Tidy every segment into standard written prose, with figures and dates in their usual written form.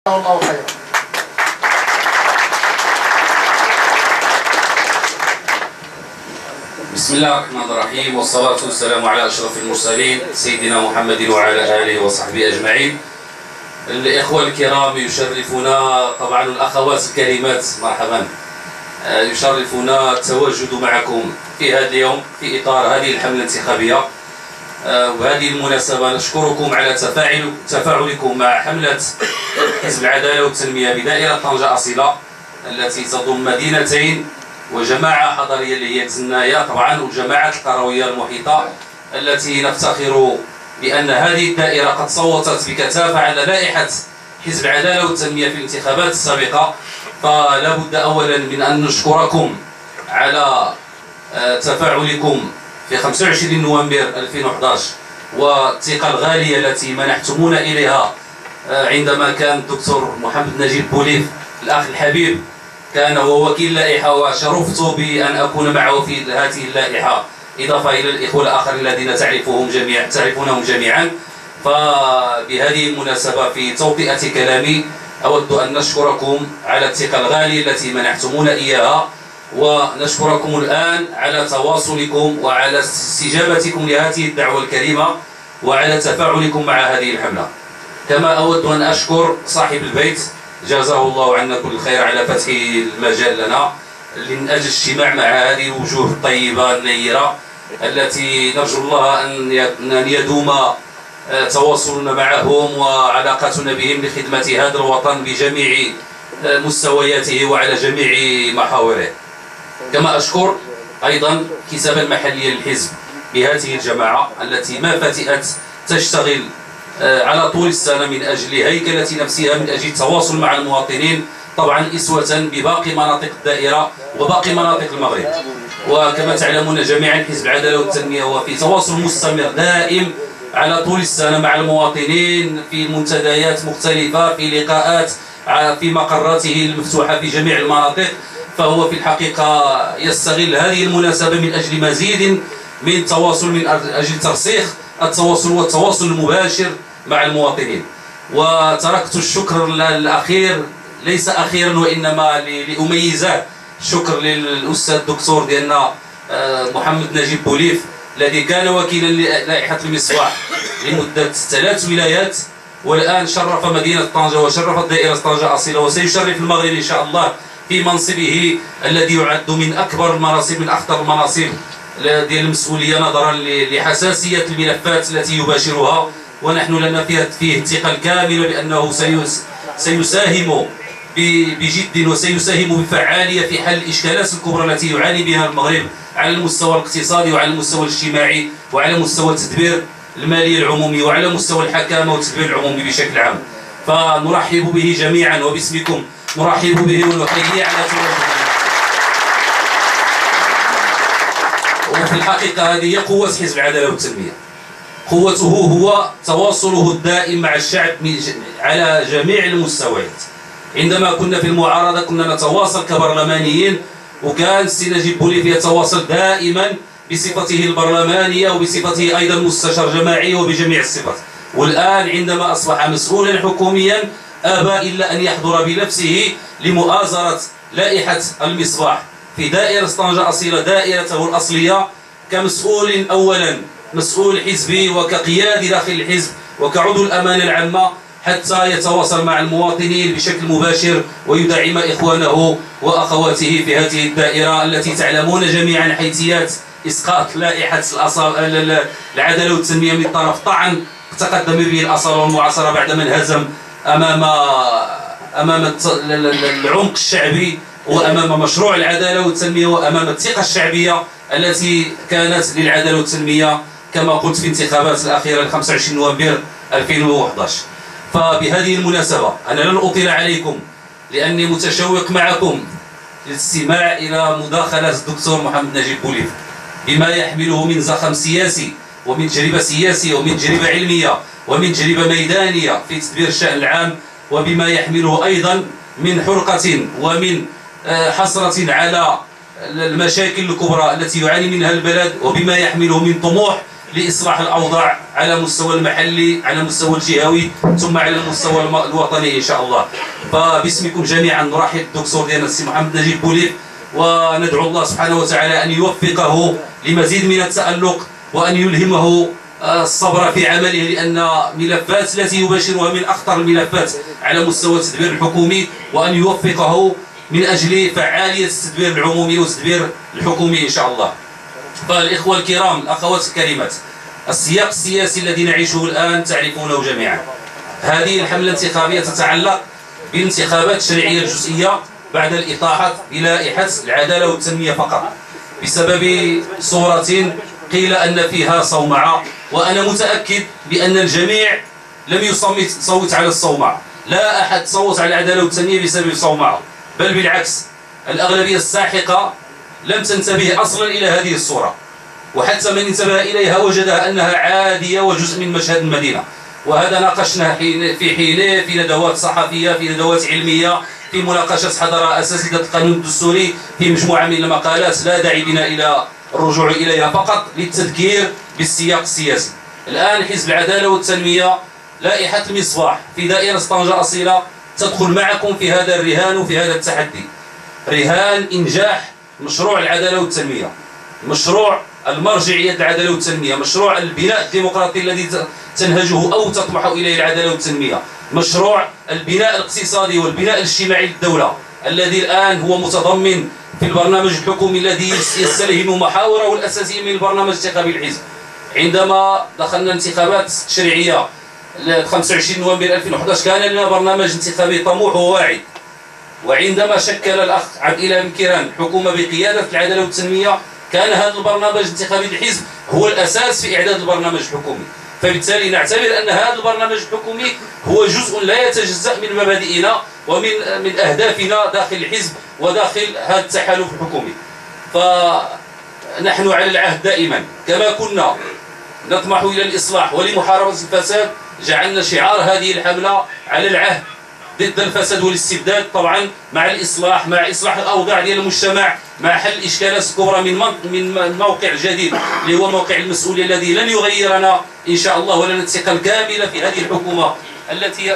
الله خيرا. بسم الله الرحمن الرحيم، والصلاة والسلام على أشرف المرسلين سيدنا محمد وعلى آله وصحبه أجمعين. الإخوة الكرام، يشرفنا طبعا الأخوات الكريمات، مرحبا، يشرفنا التواجد معكم في هذا اليوم في إطار هذه الحملة الانتخابية. وهذه المناسبة نشكركم على تفاعلكم مع حملة حزب العدالة والتنمية بدائرة طنجة أصيلة التي تضم مدينتين وجماعة حضرية اللي هي كزنايا طبعا، والجماعات القروية المحيطة التي نفتخر بأن هذه الدائرة قد صوتت بكثافة على لائحة حزب العدالة والتنمية في الانتخابات السابقة. فلا بد أولا من أن نشكركم على تفاعلكم في 25 نوفمبر 2011 والثقة الغالية التي منحتمونا إليها عندما كان الدكتور محمد نجيب بوليف الأخ الحبيب كان هو وكيل اللائحة، وشرفت بأن أكون معه في هذه اللائحة إضافة إلى الإخوة الآخرين الذين تعرفونهم جميعا. فبهذه المناسبة في توطئة كلامي أود أن نشكركم على الثقة الغالية التي منحتمونا إياها، ونشكركم الآن على تواصلكم وعلى استجابتكم لهذه الدعوة الكريمة وعلى تفاعلكم مع هذه الحملة. كما أود أن أشكر صاحب البيت جزاه الله عنا كل خير على فتح المجال لنا من أجل الاجتماع مع هذه الوجوه الطيبة النيرة التي نرجو الله أن يدوم تواصلنا معهم وعلاقتنا بهم لخدمة هذا الوطن بجميع مستوياته وعلى جميع محاوره. كما أشكر أيضا كتابا محليا للحزب بهذه الجماعة التي ما فتئت تشتغل على طول السنة من أجل هيكلة نفسها، من أجل التواصل مع المواطنين، طبعا إسوة بباقي مناطق الدائرة وباقي مناطق المغرب. وكما تعلمون جميعا حزب العدالة والتنمية هو في تواصل مستمر دائم على طول السنة مع المواطنين في منتديات مختلفة، في لقاءات في مقراته المفتوحة في جميع المناطق. فهو في الحقيقة يستغل هذه المناسبة من أجل مزيد من التواصل، من أجل ترسيخ التواصل والتواصل المباشر مع المواطنين. وتركت الشكر الأخير ليس أخيرا وإنما لأميزه، شكر للأستاذ الدكتور ديالنا محمد نجيب بوليف الذي كان وكيلا للائحة المصباح لمدة 3 ولايات، والآن شرف مدينة طنجة وشرفت دائرة طنجة أصيلة، وسيشرف المغرب إن شاء الله في منصبه الذي يعد من أكبر المناصب، من أخطر المناصب ديال المسؤولية نظرا لحساسية الملفات التي يباشرها. ونحن لنا فيه الثقة الكاملة بأنه سيساهم بجد وسيساهم بفعالية في حل الإشكالات الكبرى التي يعاني بها المغرب على المستوى الاقتصادي وعلى المستوى الاجتماعي وعلى مستوى التدبير المالي العمومي وعلى مستوى الحكامة والتدبير العمومي بشكل عام. فنرحب به جميعا وباسمكم نرحب به ونحييه على تواجده. وفي الحقيقة هذه هي قوة حزب العدالة والتنمية. قوته هو تواصله الدائم مع الشعب على جميع المستويات. عندما كنا في المعارضة كنا نتواصل كبرلمانيين، وكان السي نجيب بوليف يتواصل دائما بصفته البرلمانية وبصفته أيضا مستشار جماعي وبجميع الصفات. والآن عندما أصبح مسؤولا حكوميا أبى إلا أن يحضر بنفسه لمؤازرة لائحة المصباح في دائرة طنجة أصيلة، دائرته الأصلية، كمسؤول أولا مسؤول حزبي وكقيادي داخل الحزب وكعضو الأمانة العامة، حتى يتواصل مع المواطنين بشكل مباشر ويدعم إخوانه وأخواته في هذه الدائرة التي تعلمون جميعا حيثيات إسقاط لائحة العدالة والتنمية من طرف طعن تقدم به الأصالة والمعاصرة بعدما انهزم أمام العمق الشعبي وأمام مشروع العدالة والتنمية وأمام الثقة الشعبية التي كانت للعدالة والتنمية كما قلت في الانتخابات الأخيرة ل 25 نوفمبر 2011. فبهذه المناسبة أنا لن أطيل عليكم لأني متشوق معكم للاستماع إلى مداخلة الدكتور محمد نجيب بوليف بما يحمله من زخم سياسي ومن تجربة سياسية ومن تجربة علمية ومن تجربة ميدانية في تدبير الشأن العام، وبما يحمله أيضا من حرقة ومن حسرة على المشاكل الكبرى التي يعاني منها البلد، وبما يحمله من طموح لإصلاح الأوضاع على مستوى المحلي، على مستوى الجهوي، ثم على المستوى الوطني إن شاء الله. فباسمكم جميعا نرحب بالدكتور ديالنا السي محمد نجيب بوليف، وندعو الله سبحانه وتعالى أن يوفقه لمزيد من التألق وأن يلهمه الصبر في عمله، لأن ملفات التي يباشرها من أخطر الملفات على مستوى التدبير الحكومي، وأن يوفقه من أجل فعالية التدبير العمومي والتدبير الحكومي إن شاء الله. فالإخوة الكرام، الأخوات الكريمات، السياق السياسي الذي نعيشه الآن تعرفونه جميعا. هذه الحملة الانتخابية تتعلق بالانتخابات الشرعية الجزئية بعد الإطاحة بلائحة العدالة والتنمية فقط، بسبب صورة قيل أن فيها صومعة، وأنا متأكد بأن الجميع لم يصوت على الصومعة. لا أحد صوت على العدالة والتنمية بسبب صومعة، بل بالعكس، الأغلبية الساحقة لم تنتبه أصلا إلى هذه الصورة، وحتى من انتبه إليها وجدها أنها عادية وجزء من مشهد المدينة. وهذا ناقشناه في حينه، في ندوات صحفية، في ندوات علمية، في مناقشة حضر أساتذة القانون الدستوري، في مجموعة من المقالات لا داعي بنا إلى الرجوع إليها، فقط للتذكير بالسياق السياسي. الآن حزب العدالة والتنمية، لائحة المصباح في دائرة طنجة أصيلة تدخل معكم في هذا الرهان وفي هذا التحدي، رهان إنجاح مشروع العدالة والتنمية، مشروع المرجعية العدالة والتنمية، مشروع البناء الديمقراطي الذي تنهجه أو تطمح إليه العدالة والتنمية، مشروع البناء الاقتصادي والبناء الاجتماعي للدولة الذي الآن هو متضمن في البرنامج الحكومي الذي يستلهم محاوره الأساسية من البرنامج الانتخابي للحزب. عندما دخلنا الانتخابات التشريعية 25 نوفمبر 2011 كان لنا برنامج انتخابي طموح وواعد، وعندما شكل الأخ عبد الإله بن كيران حكومة بقيادة العدالة والتنمية كان هذا البرنامج الانتخابي للحزب هو الأساس في إعداد البرنامج الحكومي. فبالتالي نعتبر أن هذا البرنامج الحكومي هو جزء لا يتجزأ من مبادئنا ومن أهدافنا داخل الحزب وداخل هذا التحالف الحكومي. فنحن على العهد دائما، كما كنا نطمح إلى الإصلاح ولمحاربة الفساد، جعلنا شعار هذه الحملة على العهد ضد الفساد والاستبداد، طبعا مع الإصلاح، مع إصلاح الأوضاع ديال المجتمع، مع حل الإشكالات الكبرى من موقع جديد اللي هو موقع المسؤولية الذي لن يغيرنا إن شاء الله، ولنا الثقة الكاملة في هذه الحكومة التي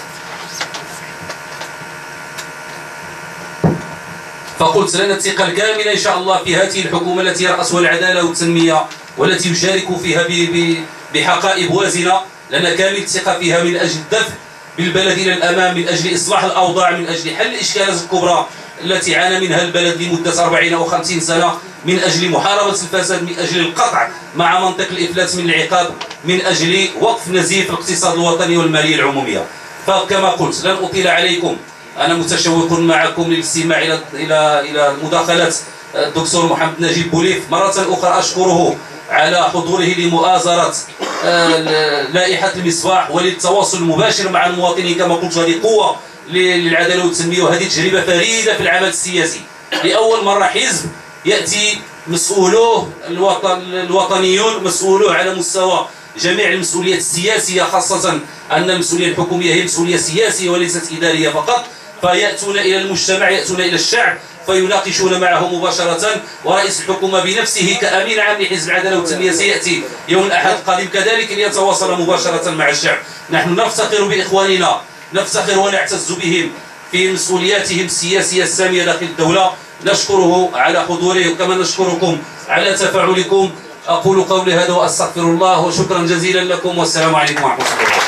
فقلت لنا الثقة الكاملة إن شاء الله في هذه الحكومة التي يرأسها العدالة والتنمية والتي يشارك فيها بحقائب وازنة. لنا كامل الثقة فيها من أجل الدفع بالبلد إلى الأمام، من أجل إصلاح الأوضاع، من أجل حل الإشكالات الكبرى التي عانى منها البلد لمدة 40 أو 50 سنة، من أجل محاربة الفساد، من أجل القطع مع منطق الإفلاس من العقاب، من أجل وقف نزيف الاقتصاد الوطني والمالية العمومية. فكما قلت لن أطيل عليكم، أنا متشوق معكم للاستماع إلى مداخلات الدكتور محمد نجيب بوليف. مرة أخرى أشكره على حضوره لمؤازرة لائحة المصباح وللتواصل المباشر مع المواطنين. كما قلت هذه قوة للعدالة والتنمية، وهذه تجربة فريدة في العمل السياسي. لأول مرة حزب يأتي مسؤولوه الوطنيون، مسؤولوه على مستوى جميع المسؤوليات السياسية، خاصة أن المسؤولية الحكومية هي مسؤولية سياسية وليست إدارية فقط، فيأتون إلى المجتمع، يأتون إلى الشعب فيناقشون معه مباشرة. ورئيس الحكومة بنفسه كأمين عام لحزب العدالة والتنمية سيأتي يوم الأحد القادم كذلك ليتواصل مباشرة مع الشعب. نحن نفتخر بإخواننا، نفتخر ونعتز بهم في مسؤولياتهم السياسية السامية داخل الدولة. نشكره على حضوره، وكما نشكركم على تفاعلكم. أقول قولي هذا وأستغفر الله، وشكرا جزيلا لكم، والسلام عليكم ورحمة الله.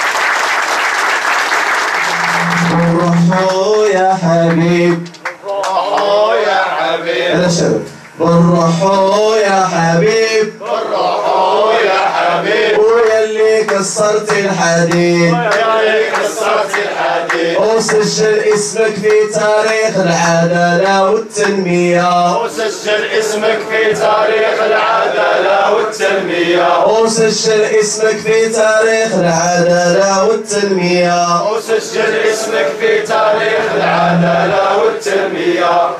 بالروحو يا حبيب، بالروحو يا حبيب، بالروحو يا حبيب، بالروحو يا حبيب، ويلي كسرت الحديد، ويلي كسرت الحديد، وسجل اسمك في تاريخ العدالة والتنمية، وسجل اسمك في تاريخ العدالة والتنمية، وسجل اسمك في تاريخ العدالة والتنمية، وسجل اسمك في تاريخ العدالة والتنمية.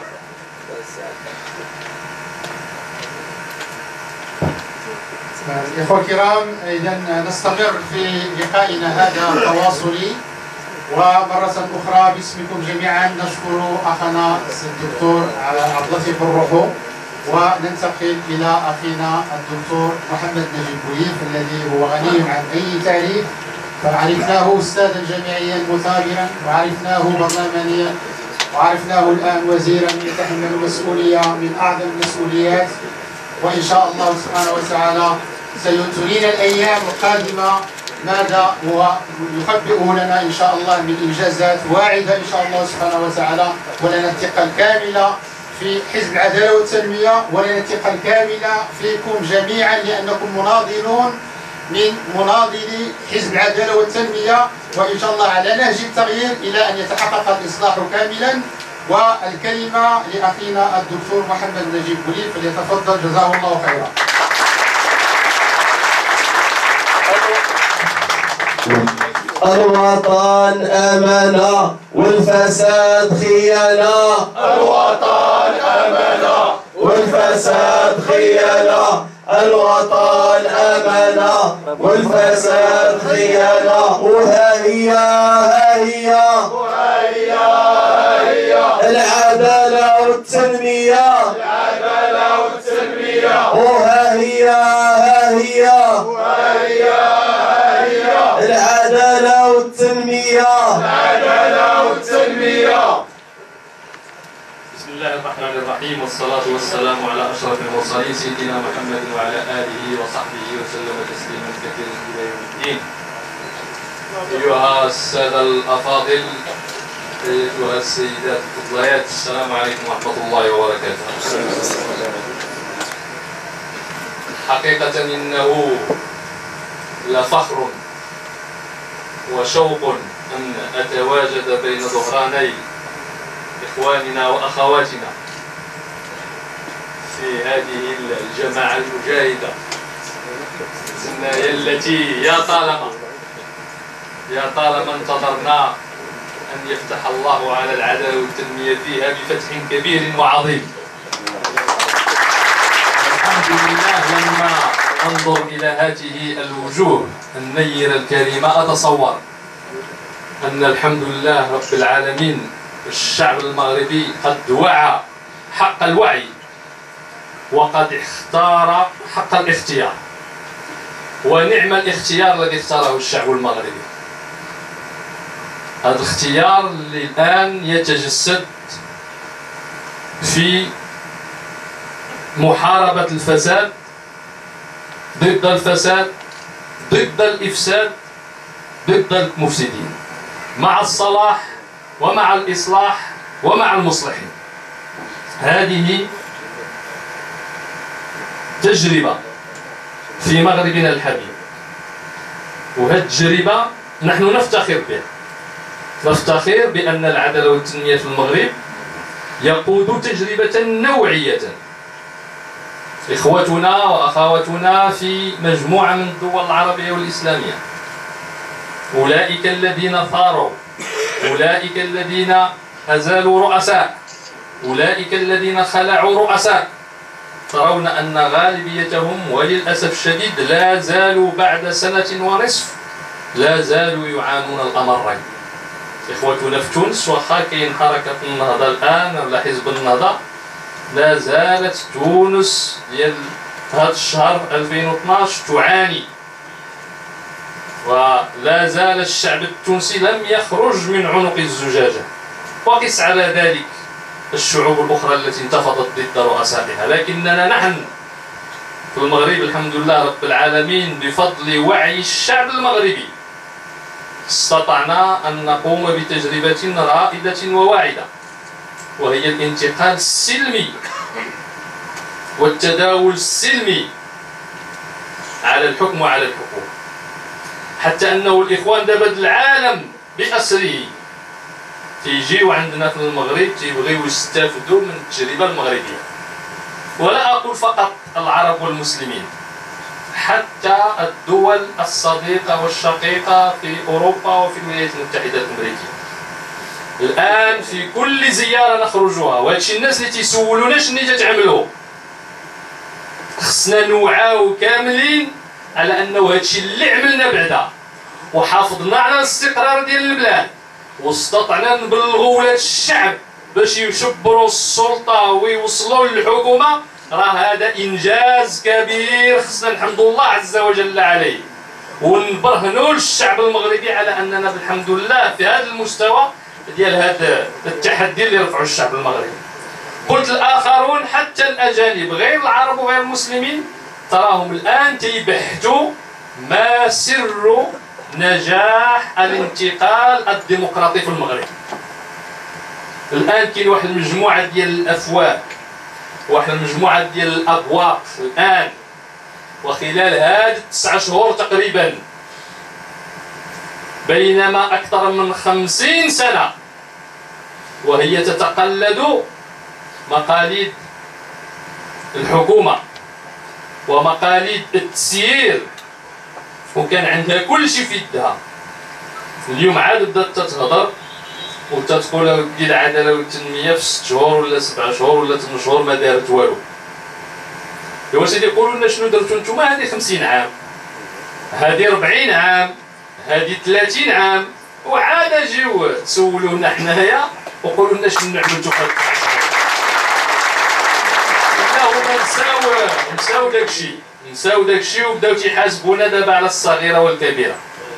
الإخوة الكرام، إذا نستمر في لقائنا هذا التواصلي، ومرة أخرى باسمكم جميعا نشكر أخنا الدكتور عبد اللطيف بالروحو وننتقل إلى أخينا الدكتور محمد نجيب بويف الذي هو غني عن أي تعريف. فعرفناه أستاذا جامعيا مثابرا، وعرفناه برلمانيا، وعرفناه الآن وزيرا يتحمل مسؤولية من أعظم المسؤوليات. وإن شاء الله سبحانه وتعالى سيترينا الأيام القادمة ماذا هو يخبئه لنا إن شاء الله من إنجازات واعدة إن شاء الله سبحانه وتعالى. ولنا الثقة الكاملة في حزب العدالة والتنمية، ولنا الثقة الكاملة فيكم جميعا لأنكم مناضلون من مناضلي حزب العدالة والتنمية، وإن شاء الله على نهج التغيير إلى أن يتحقق الإصلاح كاملا. والكلمة لأخينا الدكتور محمد نجيب بويف فليتفضل جزاه الله خيرا. الوطن أمانة والفساد خيانة، الوطن أمانة والفساد خيانة، الوطن أمانة والفساد خيانة. وها هي العدالة والتنمية، العدالة والتنمية. وها هي العدالة والتنمية، العدالة والتنمية. بسم الله الرحمن الرحيم، والصلاة والسلام على أشرف المرسلين سيدنا محمد وعلى آله وصحبه وسلم تسليما كثيرا إلى يوم الدين. أيها السادة الأفاضل، أيها السيدات الفضليات، السلام عليكم ورحمة الله وبركاته. حقيقة إنه لفخر وشوق أن أتواجد بين ظهراني إخواننا وأخواتنا في هذه الجماعة المجاهدة التي يا طالما انتظرنا أن يفتح الله على العدالة والتنمية فيها بفتح كبير وعظيم. الحمد لله لما أنظر إلى هذه الوجوه النيرة الكريمة أتصور أن الحمد لله رب العالمين الشعب المغربي قد وعى حق الوعي، وقد اختار حق الاختيار. ونعم الاختيار الذي اختاره الشعب المغربي، هذا الاختيار اللي الآن يتجسد في محاربة الفساد، ضد الفساد، ضد الإفساد، ضد المفسدين، مع الصلاح ومع الإصلاح ومع المصلحين. هذه تجربة في مغربنا الحبيب، وهذه التجربة نحن نفتخر بها. نفتخر بأن العدالة والتنمية في المغرب يقود تجربة نوعية. إخوتنا وأخواتنا في مجموعة من الدول العربية والإسلامية، أولئك الذين ثاروا، أولئك الذين أزالوا رؤساء، أولئك الذين خلعوا رؤساء، ترون أن غالبيتهم وللأسف الشديد لا زالوا بعد سنة ونصف لا زالوا يعانون الأمرين. إخوتنا في تونس وخا كاين حركة النهضة الآن ولا حزب النهضة، لا زالت تونس ديال هذا الشهر 2012 تعاني، ولا زال الشعب التونسي لم يخرج من عنق الزجاجة. وقس على ذلك الشعوب الأخرى التي انتفضت ضد رؤسائها. لكننا نحن في المغرب الحمد لله رب العالمين بفضل وعي الشعب المغربي استطعنا أن نقوم بتجربة رائدة وواعدة، وهي الانتقال السلمي والتداول السلمي على الحكم وعلى الحكومة، حتى أنه الإخوان دابا العالم بأسره تيجيو عندنا في المغرب تيبغيو يستافدوا من التجربة المغربية. ولا أقول فقط العرب والمسلمين، حتى الدول الصديقة والشقيقة في أوروبا وفي الولايات المتحدة الأمريكية. الآن في كل زيارة نخرجوها، وهادشي الناس اللي تيسولونا شنو تتعملوا، خصنا نوعاو كاملين على أنه هادشي اللي عملنا بعدا وحافظنا على الاستقرار ديال البلاد، واستطعنا نبلغوا ولاد الشعب باش يشبروا السلطة ويوصلوا للحكومة راه هذا إنجاز كبير خصنا نحمد الله عز وجل عليه، ونبرهنوا للشعب المغربي على أننا بالحمد لله في هذا المستوى ديال هذا التحدي اللي رفعوا الشعب المغربي. قلت الآخرون حتى الأجانب غير العرب وغير المسلمين تراهم الآن تيبحثوا ما سر نجاح الانتقال الديمقراطي في المغرب. الآن كاين واحد المجموعة ديال الأفواج، واحد المجموعة ديال الأبواق الآن وخلال هذه 9 شهور تقريبا، بينما أكثر من 50 سنة وهي تتقلد مقاليد الحكومة ومقاليد التسيير وكان عندها كل شيء في يدها. اليوم عاد بدات تتهضر وتتقول ودي العداله والتنميه في 6 شهور ولا 7 شهور ولا 8 شهور ما دارت والو. ايوا سيدي قولوا لنا شنو درتوا نتوما هذه 50 عام، هذه 40 عام، هذه 30 عام، وعاد جيو تسولونا حنايا وقولوا لنا شنو عملتوا في هما نساو داكشي وبداو تيحاسبونا دابا على الصغيره والكبيره.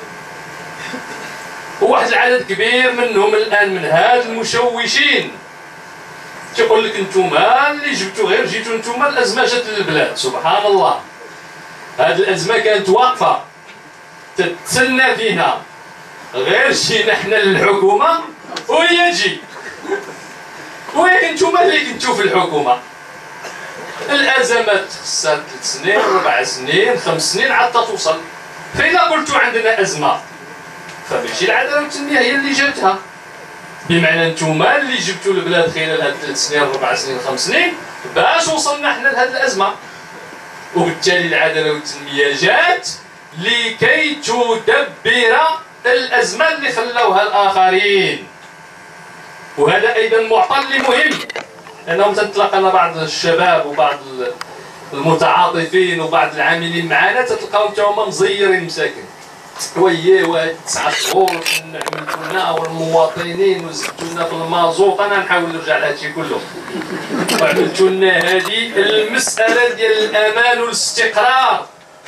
وواحد العدد كبير منهم الان من هاد المشوشين تيقول لك نتوما اللي جبتوا غير جيتوا نتوما الازمه جات للبلاد. سبحان الله، هاد الازمه كانت واقفه تتسنى فينا، غير جينا حنا للحكومه وهي تجي. وين نتوما اللي كنتوا في الحكومه؟ الازمات خصها 3 سنين 4 سنين 5 سنين عاد توصل. فإذا قلتوا عندنا ازمه فماشي العداله والتنميه هي اللي جابتها، بمعنى نتوما اللي جبتوا البلاد خلال هاد 3 سنين 4 سنين 5 سنين باش وصلنا حنا لهاد الازمه. وبالتالي العداله والتنميه جات لكي تدبر الازمه اللي خلاوها الاخرين. وهذا ايضا معطى مهم، لانهم تتلقى بعض الشباب وبعض المتعاطفين وبعض العاملين معنا تتلقاهم حتى هما مزيرين مساكن. وياه وهاد 9 شهور عملتوا لنا والمواطنين وزدتوا لنا في المازوط، انا نحاول نرجع لهادشي كله، وعملتوا لنا هذه المساله ديال الامان والاستقرار.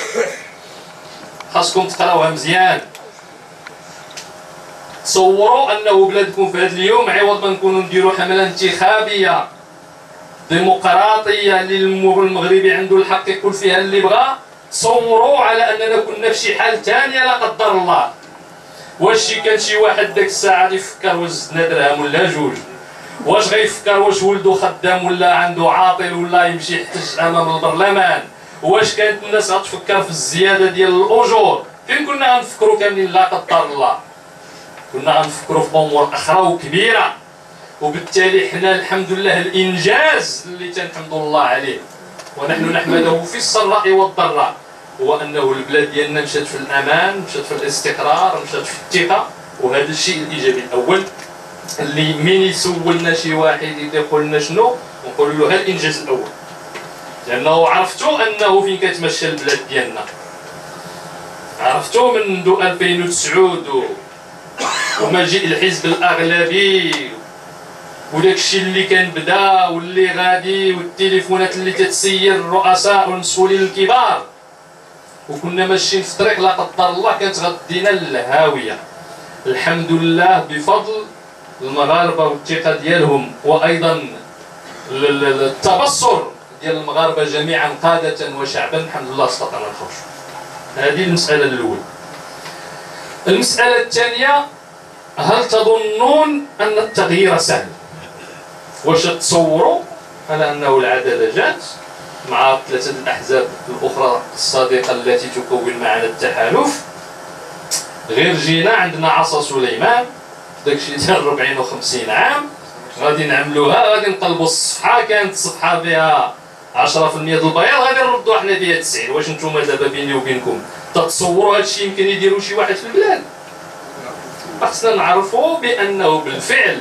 خاصكم تقراوها مزيان. تصوروا انه بلادكم في هذا اليوم عوض ما نكونوا نديروا حمله انتخابيه ديمقراطيه للمغربي عنده الحق يقول فيها اللي بغى، تصوروا على اننا كنا في شي حال ثانيه لا قدر الله. واش كان شي واحد ديك الساعه يفكر واش زدنا درهم ولا جوج؟ واش غيفكر واش ولدو خدام ولا عنده عاطل ولا يمشي يحتج امام البرلمان؟ واش كانت الناس غتفكر في الزياده ديال الاجور؟ فين كنا غنفكروا كاملين لا قدر الله؟ كنا غنفكروا في امور اخرى وكبيره. وبالتالي حنا الحمد لله الانجاز اللي تنحمد الله عليه ونحن نحمده في السراء والضراء هو انه البلاد ديالنا مشات في الامان، مشات في الاستقرار، مشات في الثقه. وهذا الشيء الايجابي الاول اللي من يسولنا شي واحد يقول لنا شنو ونقول له هذا الانجاز الاول، لانه عرفتوا انه فين كتمشى البلاد ديالنا. عرفتوا منذ 2009 ومجيء الحزب الاغلبي وداك الشيء اللي كان بدا واللي غادي والتليفونات اللي تتسير الرؤساء والمسؤولين الكبار، وكنا ماشيين في طريق لا قدر الله كانت غدينا للهاويه. الحمد لله بفضل المغاربه والثقه ديالهم وايضا التبصر ديال المغاربه جميعا قاده وشعبا، الحمد لله استطعنا نخرج. هذه المساله الاولى. المساله الثانيه، هل تظنون ان التغيير سهل؟ واش تصوروا على انه العداله جات مع 3 الاحزاب الاخرى الصادقه التي تكون معنا التحالف، غير جينا عندنا عصا سليمان داكشي ديال 40 و 50 عام غادي نعملوها، غادي نقلبوا الصفحه، كانت صفحه فيها 10% ديال البياض غادي نردوا حنا فيها 90. واش نتوما دابا بيني وبينكم تتصوروا هذا الشيء يمكن يديروا شي واحد في البلاد؟ خصنا نعرفوا بانه بالفعل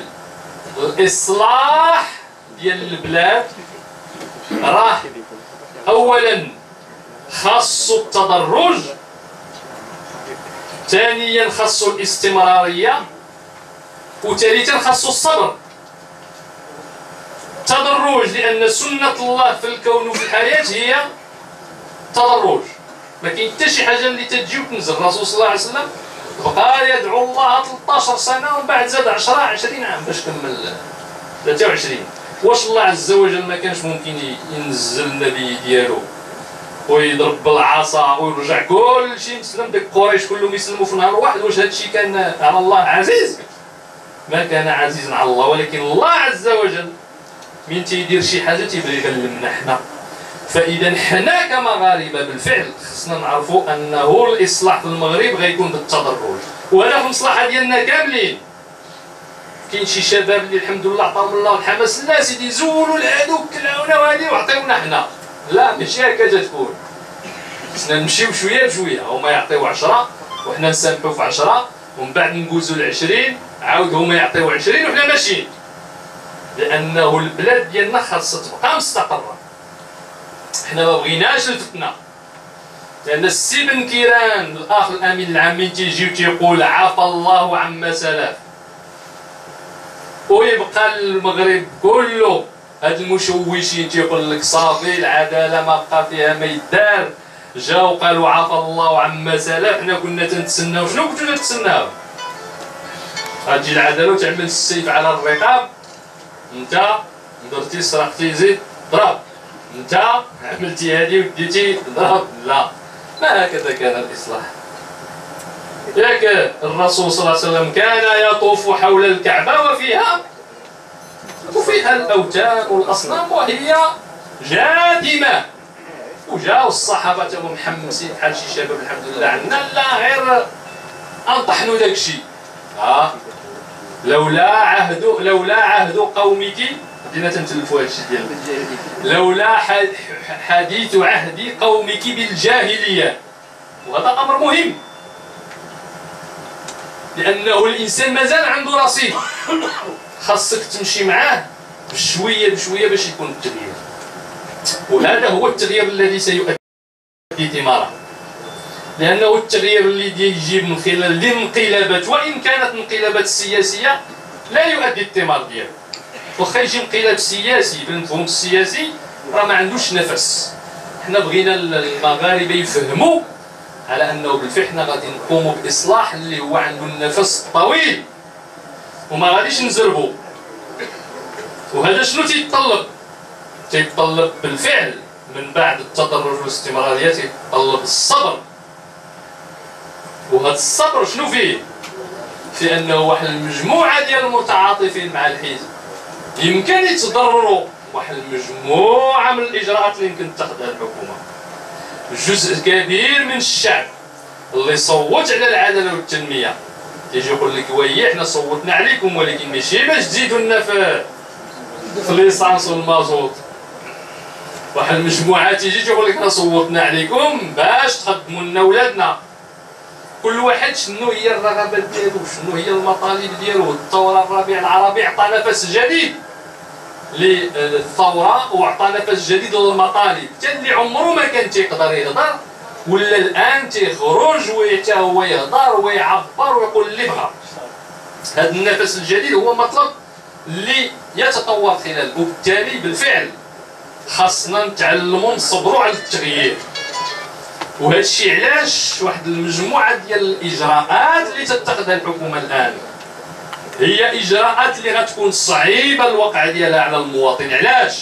الاصلاح ديال البلاد راه اولا خاصو التدرج، ثانيا خاصو الاستمراريه، وثالثا خاصو الصبر. التدرج، لأن سنة الله في الكون وفي الحياة هي التدرج. ما كاين حتى شي حاجة اللي تجي وتنزل. الرسول صلى الله عليه وسلم بقى يدعو الله 13 سنة ومن بعد زاد 20 عام باش كمل 23. واش الله عز وجل ما كانش ممكن ينزل النبي ديالو ويضرب بالعصا ويرجع كل شيء مسلم، داك قريش كلهم يسلموا في نهار واحد؟ واش هذا الشيء كان على الله عزيز؟ ما كان عزيزا على الله، ولكن الله عز وجل من تيدير شي حاجه تيبغي يغلمنا حنا. فاذا حنا كمغاربه بالفعل خصنا نعرفوا انه الاصلاح في المغرب غيكون بالتدرج، وهذا في المصلحه ديالنا كاملين. كاين شي شباب اللي الحمد لله عطاهم الله الحماس، لا سيدي زولوا هذوك كلاونا وهذه وعطيونا حنا. لا ماشي هكا تكون، خصنا نمشيو شويه بشويه، هما يعطيو 10 وحنا نسامحوا في 10، ومن بعد نجوزوا ل20 عاود هما يعطيو 20 وحنا ماشيين، لانه البلاد ديالنا خاصها تبقى مستقره. حنا ما بغيناش الفتنه، لان السي بن كيران الاخ الامين العام من تيجي وتيقول عفى الله عما سلف، ويبقى المغرب كله هاد المشوشين تيقول لك صافي العداله ما بقى فيها ما يدار، جاو قالوا عفى الله عما سلف، حنا كنا تنتسناو. شنو كنتو تتسناو؟ غتجي العداله وتعمل السيف على الرقاب، انت درتي سرقتي زيد ضرب، انت عملتي هذه وديتي ضرب. لا، ما هكذا كان الاصلاح. ياك الرسول صلى الله عليه وسلم كان يطوف حول الكعبه وفيها الاوثان والاصنام وهي جاثمه، وجاو الصحابه تاهم محمسين بحال شي شباب الحمد لله عندنا، لا غير انطحنوا داك الشيء. لولا عهد قومك، بدينا تنتلفوا هذا الشيء ديالنا، لولا حديث عهد قومك بالجاهليه. وهذا امر مهم، لانه الانسان مازال عنده رصيد، خاصك تمشي معاه بشويه بشويه باش يكون التغيير، وهذا هو التغيير الذي سيؤدي ثماره. لانه التغيير اللي يجيب من خلال الانقلابات، وان كانت انقلابات سياسيه، لا يؤدي الثمار ديالو. واخا يجي انقلاب سياسي بالمفهوم السياسي راه ما عندوش نفس. حنا بغينا المغاربه يفهموا على انه بالفعل حنا غادي نقوموا باصلاح اللي هو عنده النفس الطويل وما غاديش نزربوا. وهذا شنو تيتطلب؟ تيتطلب بالفعل من بعد التدرج والاستمراريه تيتطلب الصبر. وهذا الصبر شنو فيه؟ في انه واحد المجموعه ديال المتعاطفين مع الحزب يمكن يتضرروا واحد المجموعه من الاجراءات اللي يمكن تاخذها الحكومه. جزء كبير من الشعب اللي صوت على العداله والتنميه يجي يقول لك وي حنا صوتنا عليكم، ولكن ماشي باش تزيدوا لنا في ليسانس والمازوت. واحد المجموعه تيجي تقول لك حنا صوتنا عليكم باش تخدموا لنا ولادنا. كل واحد شنو هي الرغبات ديالو، شنو هي المطالب ديالو. الثوره الربيع العربي عطى نفس جديد للثوره وعطى نفس جديد للمطالب، حتى اللي عمره ما كان تيقدر يهضر ولا الان تيخرج وحتى هو يهضر ويعبر ويقول اللي بغا. هذا النفس الجديد هو مطلب اللي يتطور خلاله، وبالتالي بالفعل خاصنا نتعلموا نصبروا على التغيير. وهذا الشيء علاش واحد المجموعه ديال الاجراءات اللي تتخذها الحكومه الان هي اجراءات اللي غتكون صعيبه الوقع ديالها على المواطن. علاش؟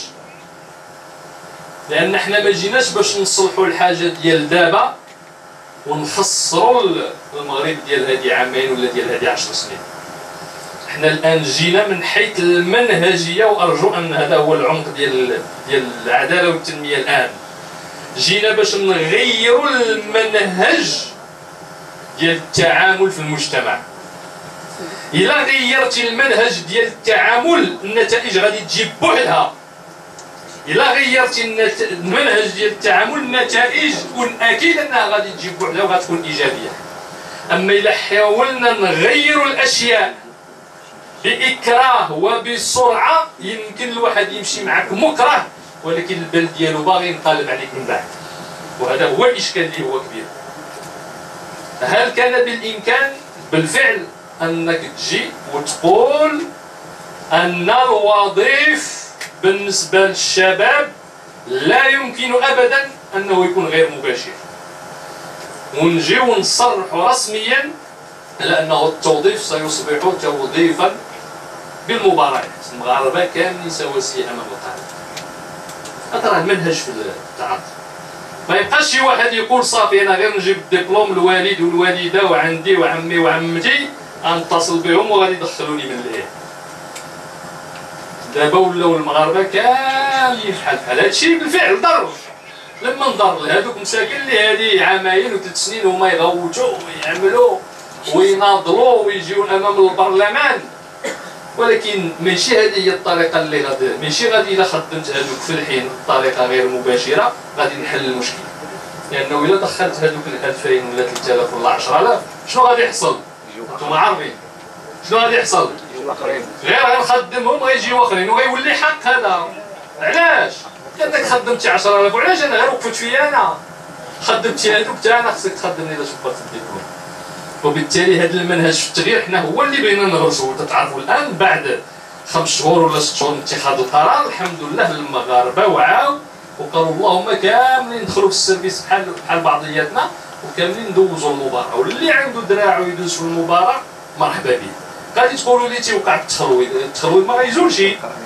لان حنا ما جيناش باش نصلحوا الحاجه ديال دابا ونخسروا المغرب ديال هذه عامين ولا ديال هذه 10 سنين. حنا الان جينا من حيث المنهجيه، وارجو ان هذا هو العمق ديال العداله والتنميه. الان جينا باش نغيروا المنهج ديال التعامل في المجتمع. الا غيرتي المنهج ديال التعامل النتائج غادي تجي بوحدها. الا غيرتي المنهج ديال التعامل النتائج تكون اكيد انها غادي تجي بوحدها وغتكون ايجابيه. اما الا حاولنا نغيروا الاشياء باكراه وبسرعه يمكن الواحد يمشي معك مكره ولكن البال ديالو باغي ينقلب عليك من بعد. وهذا هو الاشكال اللي هو كبير. هل كان بالامكان بالفعل انك تجي وتقول ان الوظيف بالنسبة للشباب لا يمكن أبدا أنه يكون غير مباشر، ونجيو نصرحوا رسميا على أنه التوظيف سيصبح توظيفا بالمباريات، المغاربة كاملين سواسية أمام القانون. هذا راه المنهج في التعاطي. ما يبقاش شي واحد يقول صافي أنا غير نجيب دبلوم الوالد والوالدة وعندي وعمي وعمتي غنتصل بهم وغادي يدخلوني من الليل. دابا ولاو المغاربة كاملين بحال هادشي بالفعل ضر. لما نضر لهذوك المساكن اللي هادي عامين و3 سنين هما يغوتوا ويعملوا ويناضلوا ويجيو امام البرلمان، ولكن ماشي هذه هي الطريقه اللي ماشي غادي الا خدمت هذوك في الحين بطريقه غير مباشره غادي نحل المشكل. لانه الا دخلت هذوك 2000 ولا 3000 ولا 10000 شنو غادي يحصل؟ انتم عارفين شنو غادي يحصل؟ غير غنخدمهم غيجيو اخرين وغيولي حق هذا. علاش؟ لانك خدمتي 10000 وعلاش انا غير وقفت فيا انا؟ خدمتي هذوك حتى انا خصك تخدمني الا شبرت الدبلوم. وبالتالي هذا المنهج في التغيير حنا هو اللي بغينا نغرسوه. تتعرفوا الان بعد 5 شهور ولا 6 شهور من اتخاذ القرار الحمد لله المغاربه وعاو وقالوا اللهم كاملين ندخلوا في السيرفيس بحال بعضياتنا وكاملين ندوزوا المباراه، واللي عنده دراع ويدوز في المباراه مرحبا به. غادي تقولوا لي تيوقع التخرويض ما غيزولش،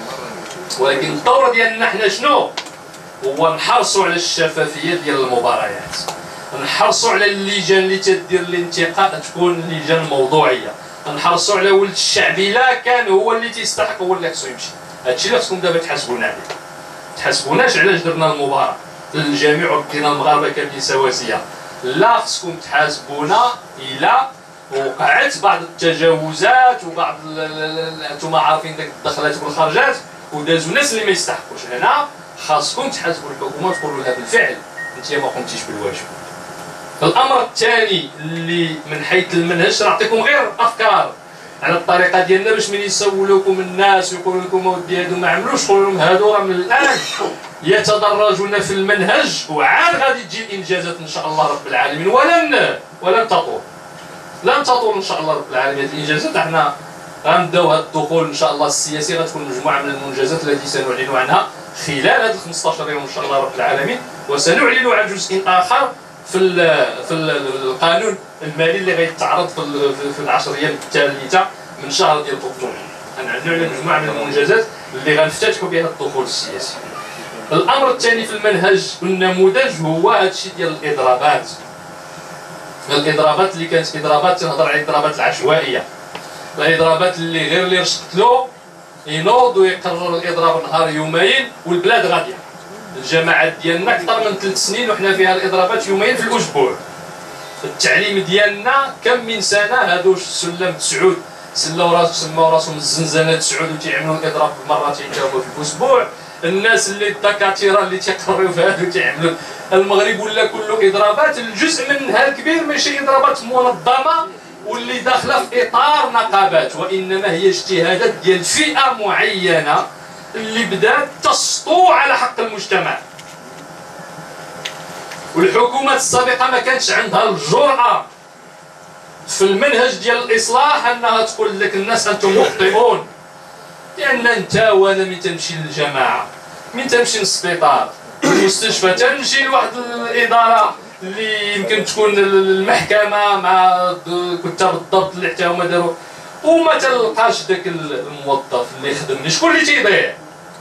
ولكن الدور ديالنا حنا شنو؟ هو نحرصوا على الشفافيه ديال المباريات، نحرصوا على اللجان اللي تدير الانتقاء تكون لجان موضوعيه، نحرصوا على ولد الشعب الا كان هو اللي تيستحق هو اللي خصو يمشي. هادشي اللي خصكم دابا تحاسبونا عليه. تحاسبوناش علاش درنا المباراه للجميع وردينا المغاربه كاملين سواسيه، لا خصكم تحاسبونا الا وقعت بعض التجاوزات وبعض انتم عارفين داك الدخلات والخرجات ودازوا ناس اللي ما يستحقوش. هنا خاصكم تحاسبوا الحكومه وتقولوا لها بالفعل انت ما قمتيش بالواجب. الامر الثاني اللي من حيث المنهج نعطيكم غير افكار على الطريقه ديالنا باش من يسولوكم الناس ويقولوا لكم اودي هادو ما عملوش قولوا لهم هادو راه من الان يتدرجون في المنهج وعاد غادي تجي الانجازات ان شاء الله رب العالمين ولن تطول. لن تطول ان شاء الله رب العالمين الانجازات. احنا غنبداو هذا الدخول ان شاء الله السياسي غتكون مجموعه من المنجزات التي سنعلن عنها خلال هذه 15 يوم ان شاء الله رب العالمين، وسنعلن عن جزء اخر في القانون المالي اللي غيتعرض في العشر ايام الثالثه من شهر ديال اكتوبر. غنعلن مجموعه من المنجزات اللي غنفتتحوا بها الدخول السياسي. الامر الثاني في المنهج والنموذج هو هذا الشيء ديال الاضرابات. الاضرابات اللي كانت اضرابات تنهضر على الاضرابات العشوائيه، الاضرابات اللي غير اللي رشقت له ينوض ويقرر الاضراب نهار يومين والبلاد غاديه. الجماعات ديالنا اكثر من 3 سنين وحنا فيها الاضرابات يومين في الاسبوع. التعليم ديالنا كم من سنه هادو السلم تسعود سماو راسهم الزنزانه تسعود وتيعملوا الاضراب مرتين تا هما في الاسبوع. الناس اللي الدكاتره اللي تيقريو في هادو تيعملوا. المغرب ولا كله اضرابات، الجزء منها الكبير ماشي اضرابات منظمه واللي داخله في اطار نقابات، وانما هي اجتهادات ديال فئه معينه اللي بدات تسطو على حق المجتمع. والحكومات السابقه ما كانتش عندها الجرأه في المنهج ديال الاصلاح انها تقول لك الناس انتم مخطئون. لان انت وانا من تمشي للجماعه، من تمشي للسبيطار، المستشفى، تمشي لواحد الاداره اللي يمكن تكون المحكمه مع كتاب الضبط اللي حتى هما داروا وما تلقاش داك الموظف اللي يخدمني. شكون اللي تيضيع؟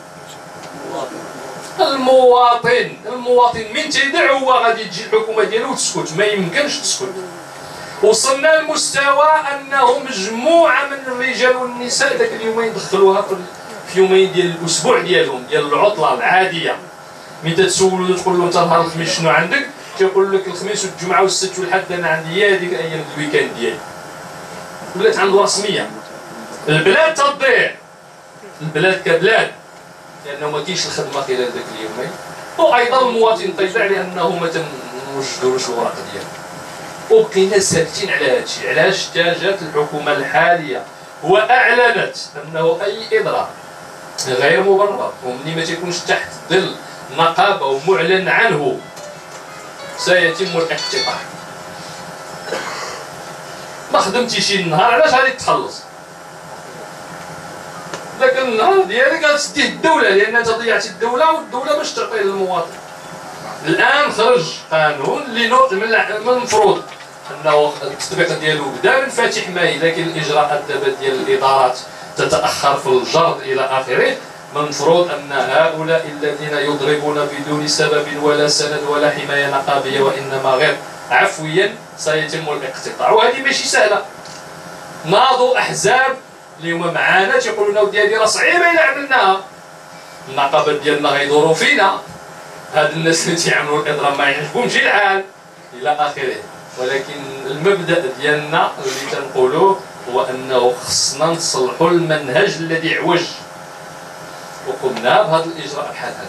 المواطن من تيضيع هو غادي تجي الحكومه ديالو وتسكت. ما يمكنش تسكت. وصلنا لمستوى انه مجموعه من الرجال والنساء ذاك اليومين دخلوها في يومين ديال الاسبوع ديالهم ديال العطله العاديه. من تتسولوا تقول له انت نهار الخميس شنو عندك؟ تيقول لك الخميس والجمعه والسبت والحد انا عندي هي هذيك ايام الويكاند ديالي. ولات عنده رسميه. البلاد تضيع، البلاد كبلاد، لانه ما كاينش الخدمه خلال ذاك اليومين، وايضا المواطن تيضيع لانه ما تنوجدوش الوراق ديالو. وبقينا ساكتين على هذا الشيء. علاش؟ جات الحكومه الحاليه واعلنت انه اي اضراب غير مبرر ومني ما تيكونش تحت ظل نقابه ومعلن عنه سيتم الاقتطاع. ما خدمتي شي نهار علاش غادي تخلص؟ ذاك النهار ديالك غتديه الدوله، لان انت ضيعتي الدوله والدوله باش تعطيه للمواطن. الان خرج قانون اللي من المفروض انه التطبيق ديالو بدا من فاتح ماي، لكن الاجراءات دابا ديال الادارات تتاخر في الجرد الى اخره. من المفروض ان هؤلاء الذين يضربون بدون سبب ولا سند ولا حمايه نقابيه وانما غير عفويا سيتم الاقتطاع، وهذه ماشي سهله. ناضوا احزاب اللي هما معانا تيقولوا لنا ودي هذه راه صعيبه الا عملناها، النقابه ديالنا غيدوروا فينا، هاد الناس اللي تيعملوا الاضراب ما يعجبهمش الحال الى اخره. ولكن المبدا ديالنا اللي تنقولوه هو انه خصنا نصلحوا المنهج الذي عوج، وقمنا بهذا الاجراء بحال هذا.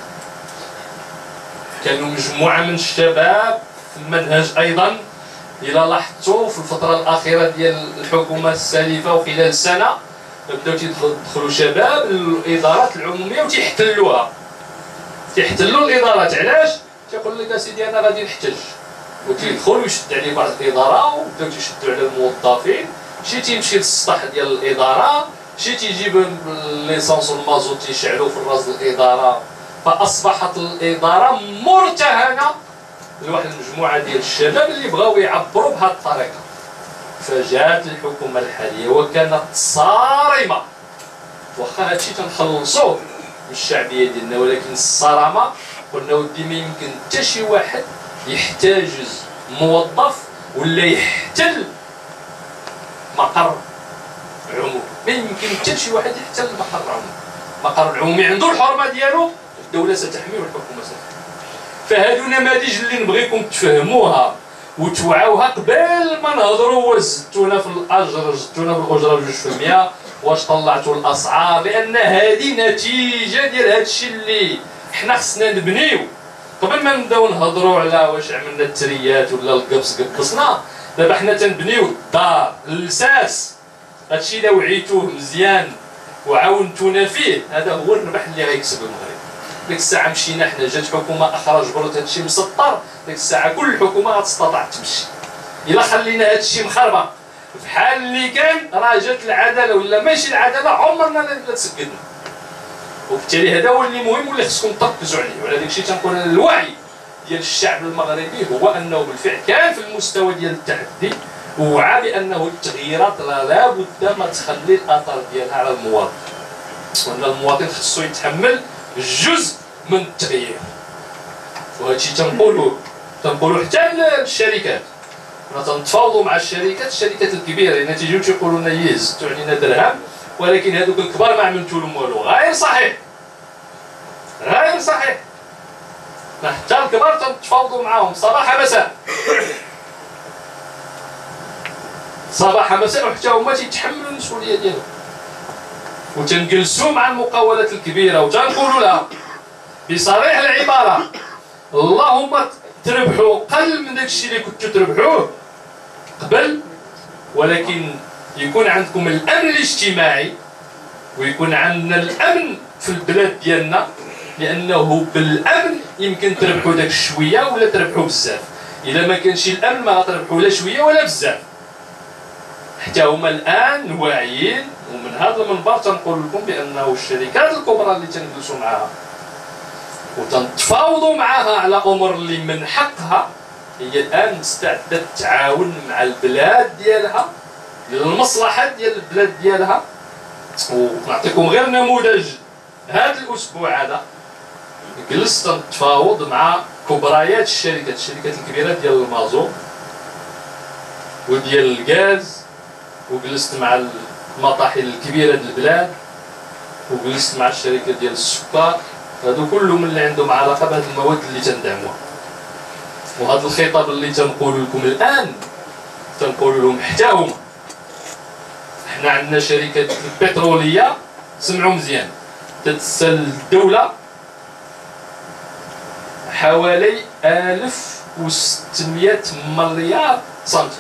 كانوا مجموعه من الشباب في المنهج ايضا، الى لاحظتوا في الفتره الاخيره ديال الحكومه السالفه وخلال سنه بداو تيدخلوا شباب الادارات العموميه وتيحتلوها، تيحتلوا الادارات. علاش؟ تيقول لك اسيدي انا غادي نحتج، وتيدخل ويشد عليه بعض الاداره وبداو تيشدوا على الموظفين. شي تيمشي للسطح ديال الاداره، شي تيجيب ليسانس والمازوت تيشعلوا في الراس الاداره، فاصبحت الاداره مرتهنه لواحد المجموعه ديال الشباب اللي بغاو يعبروا بهذه الطريقه. فجات الحكومه الحاليه وكانت صارمه، واخا هادشي تنخلصوه من الشعبيه ديالنا، ولكن الصرامه قلنا ودي ما يمكن حتى شي واحد يحتاجز موظف ولا يحتل مقر عمومي، ما يمكن حتى شي واحد يحتل مقر عمومي. المقر العمومي عنده الحرمه ديالو، الدوله ستحميه والحكومه ستحميه. فهادو نماذج اللي نبغيكم تفهموها وتوعوها قبل ما نهضروا واش زدتونا في الاجر، زدتونا بالاجره ب2%، واش طلعتوا الاسعار، لان هذه نتيجه ديال هادشي اللي حنا خصنا نبنيو. قبل ما نبداو نهضروا على واش عملنا التريات ولا القبص قبصنا، دابا حنا تنبنيو الدار الاساس. هادشي الا وعيتوه مزيان وعاونتونا فيه، هذا هو الربح اللي غيكسب المغرب. ديك الساعه مشينا حنا، جات حكومه اخرى جبرت هادشي مسطر، ديك الساعه كل حكومه غتستطيع تمشي. الا خلينا هادشي مخربه بحال اللي كان، راه جات العداله ولا ماشي العداله عمرنا لا تسقدنا. وبالتالي هذا هو اللي مهم واللي خصكم تركزوا عليه. وعلى داك الشيء تنقول الوعي ديال الشعب المغربي هو انه بالفعل كان في المستوى ديال التحدي، ووعى بانه التغييرات لا بد ما تخلي الاثر ديالها على المواطن، وان المواطن خصو يتحمل جزء من التغيير. وهذا الشيء تنقولوا حتى للشركات. حنا تنتفاوضوا مع الشركات الكبيره، لان تيجيو تيقولوا لنا زدتوا علينا درهم، ولكن هذوك الكبار ما عملتوا لهم والو. غير صحيح، غير صحيح. حتى الكبار تنتفاوضوا معاهم صباح مساء، صباح مساء، وحتى هما تيتحملوا المسؤوليه ديالهم. وتنجلسوا مع المقاولات الكبيره وتنقولوا لها بصريح العباره: اللهم تربحوا قل من داك الشيء اللي كنتوا تربحوه قبل، ولكن يكون عندكم الامن الاجتماعي ويكون عندنا الامن في البلاد ديالنا، لانه بالامن يمكن تربحوا داك الشويه ولا تربحوا بزاف. الا ما كانش الامن ما غتربحوا لا شويه ولا بزاف. حتى هما الان واعيين، ومن هذا المنبر تنقول لكم بانه الشركات الكبرى اللي تنجلسوا معها وتنتفاوضوا معها على امور اللي من حقها، هي الان مستعده تتعاون مع البلاد ديالها للمصلحه ديال البلاد ديالها. ونعطيكم غير نموذج، هذا الاسبوع هذا جلست نتفاوض مع كبريات الشركات الكبيره ديال المازوت وديال الغاز، وجلست مع المطاحن الكبيره ديال البلاد، وجلست مع الشركه ديال السكر. هادو كلهم اللي عندهم علاقه بهذه المواد اللي تندعموها. وهذا الخطاب اللي تنقول لكم الان تنقول لهم حتى هما. حنا عندنا شركات البتروليه، سمعوا مزيان، تتسل الدوله حوالي 1600 مليار سنتيم.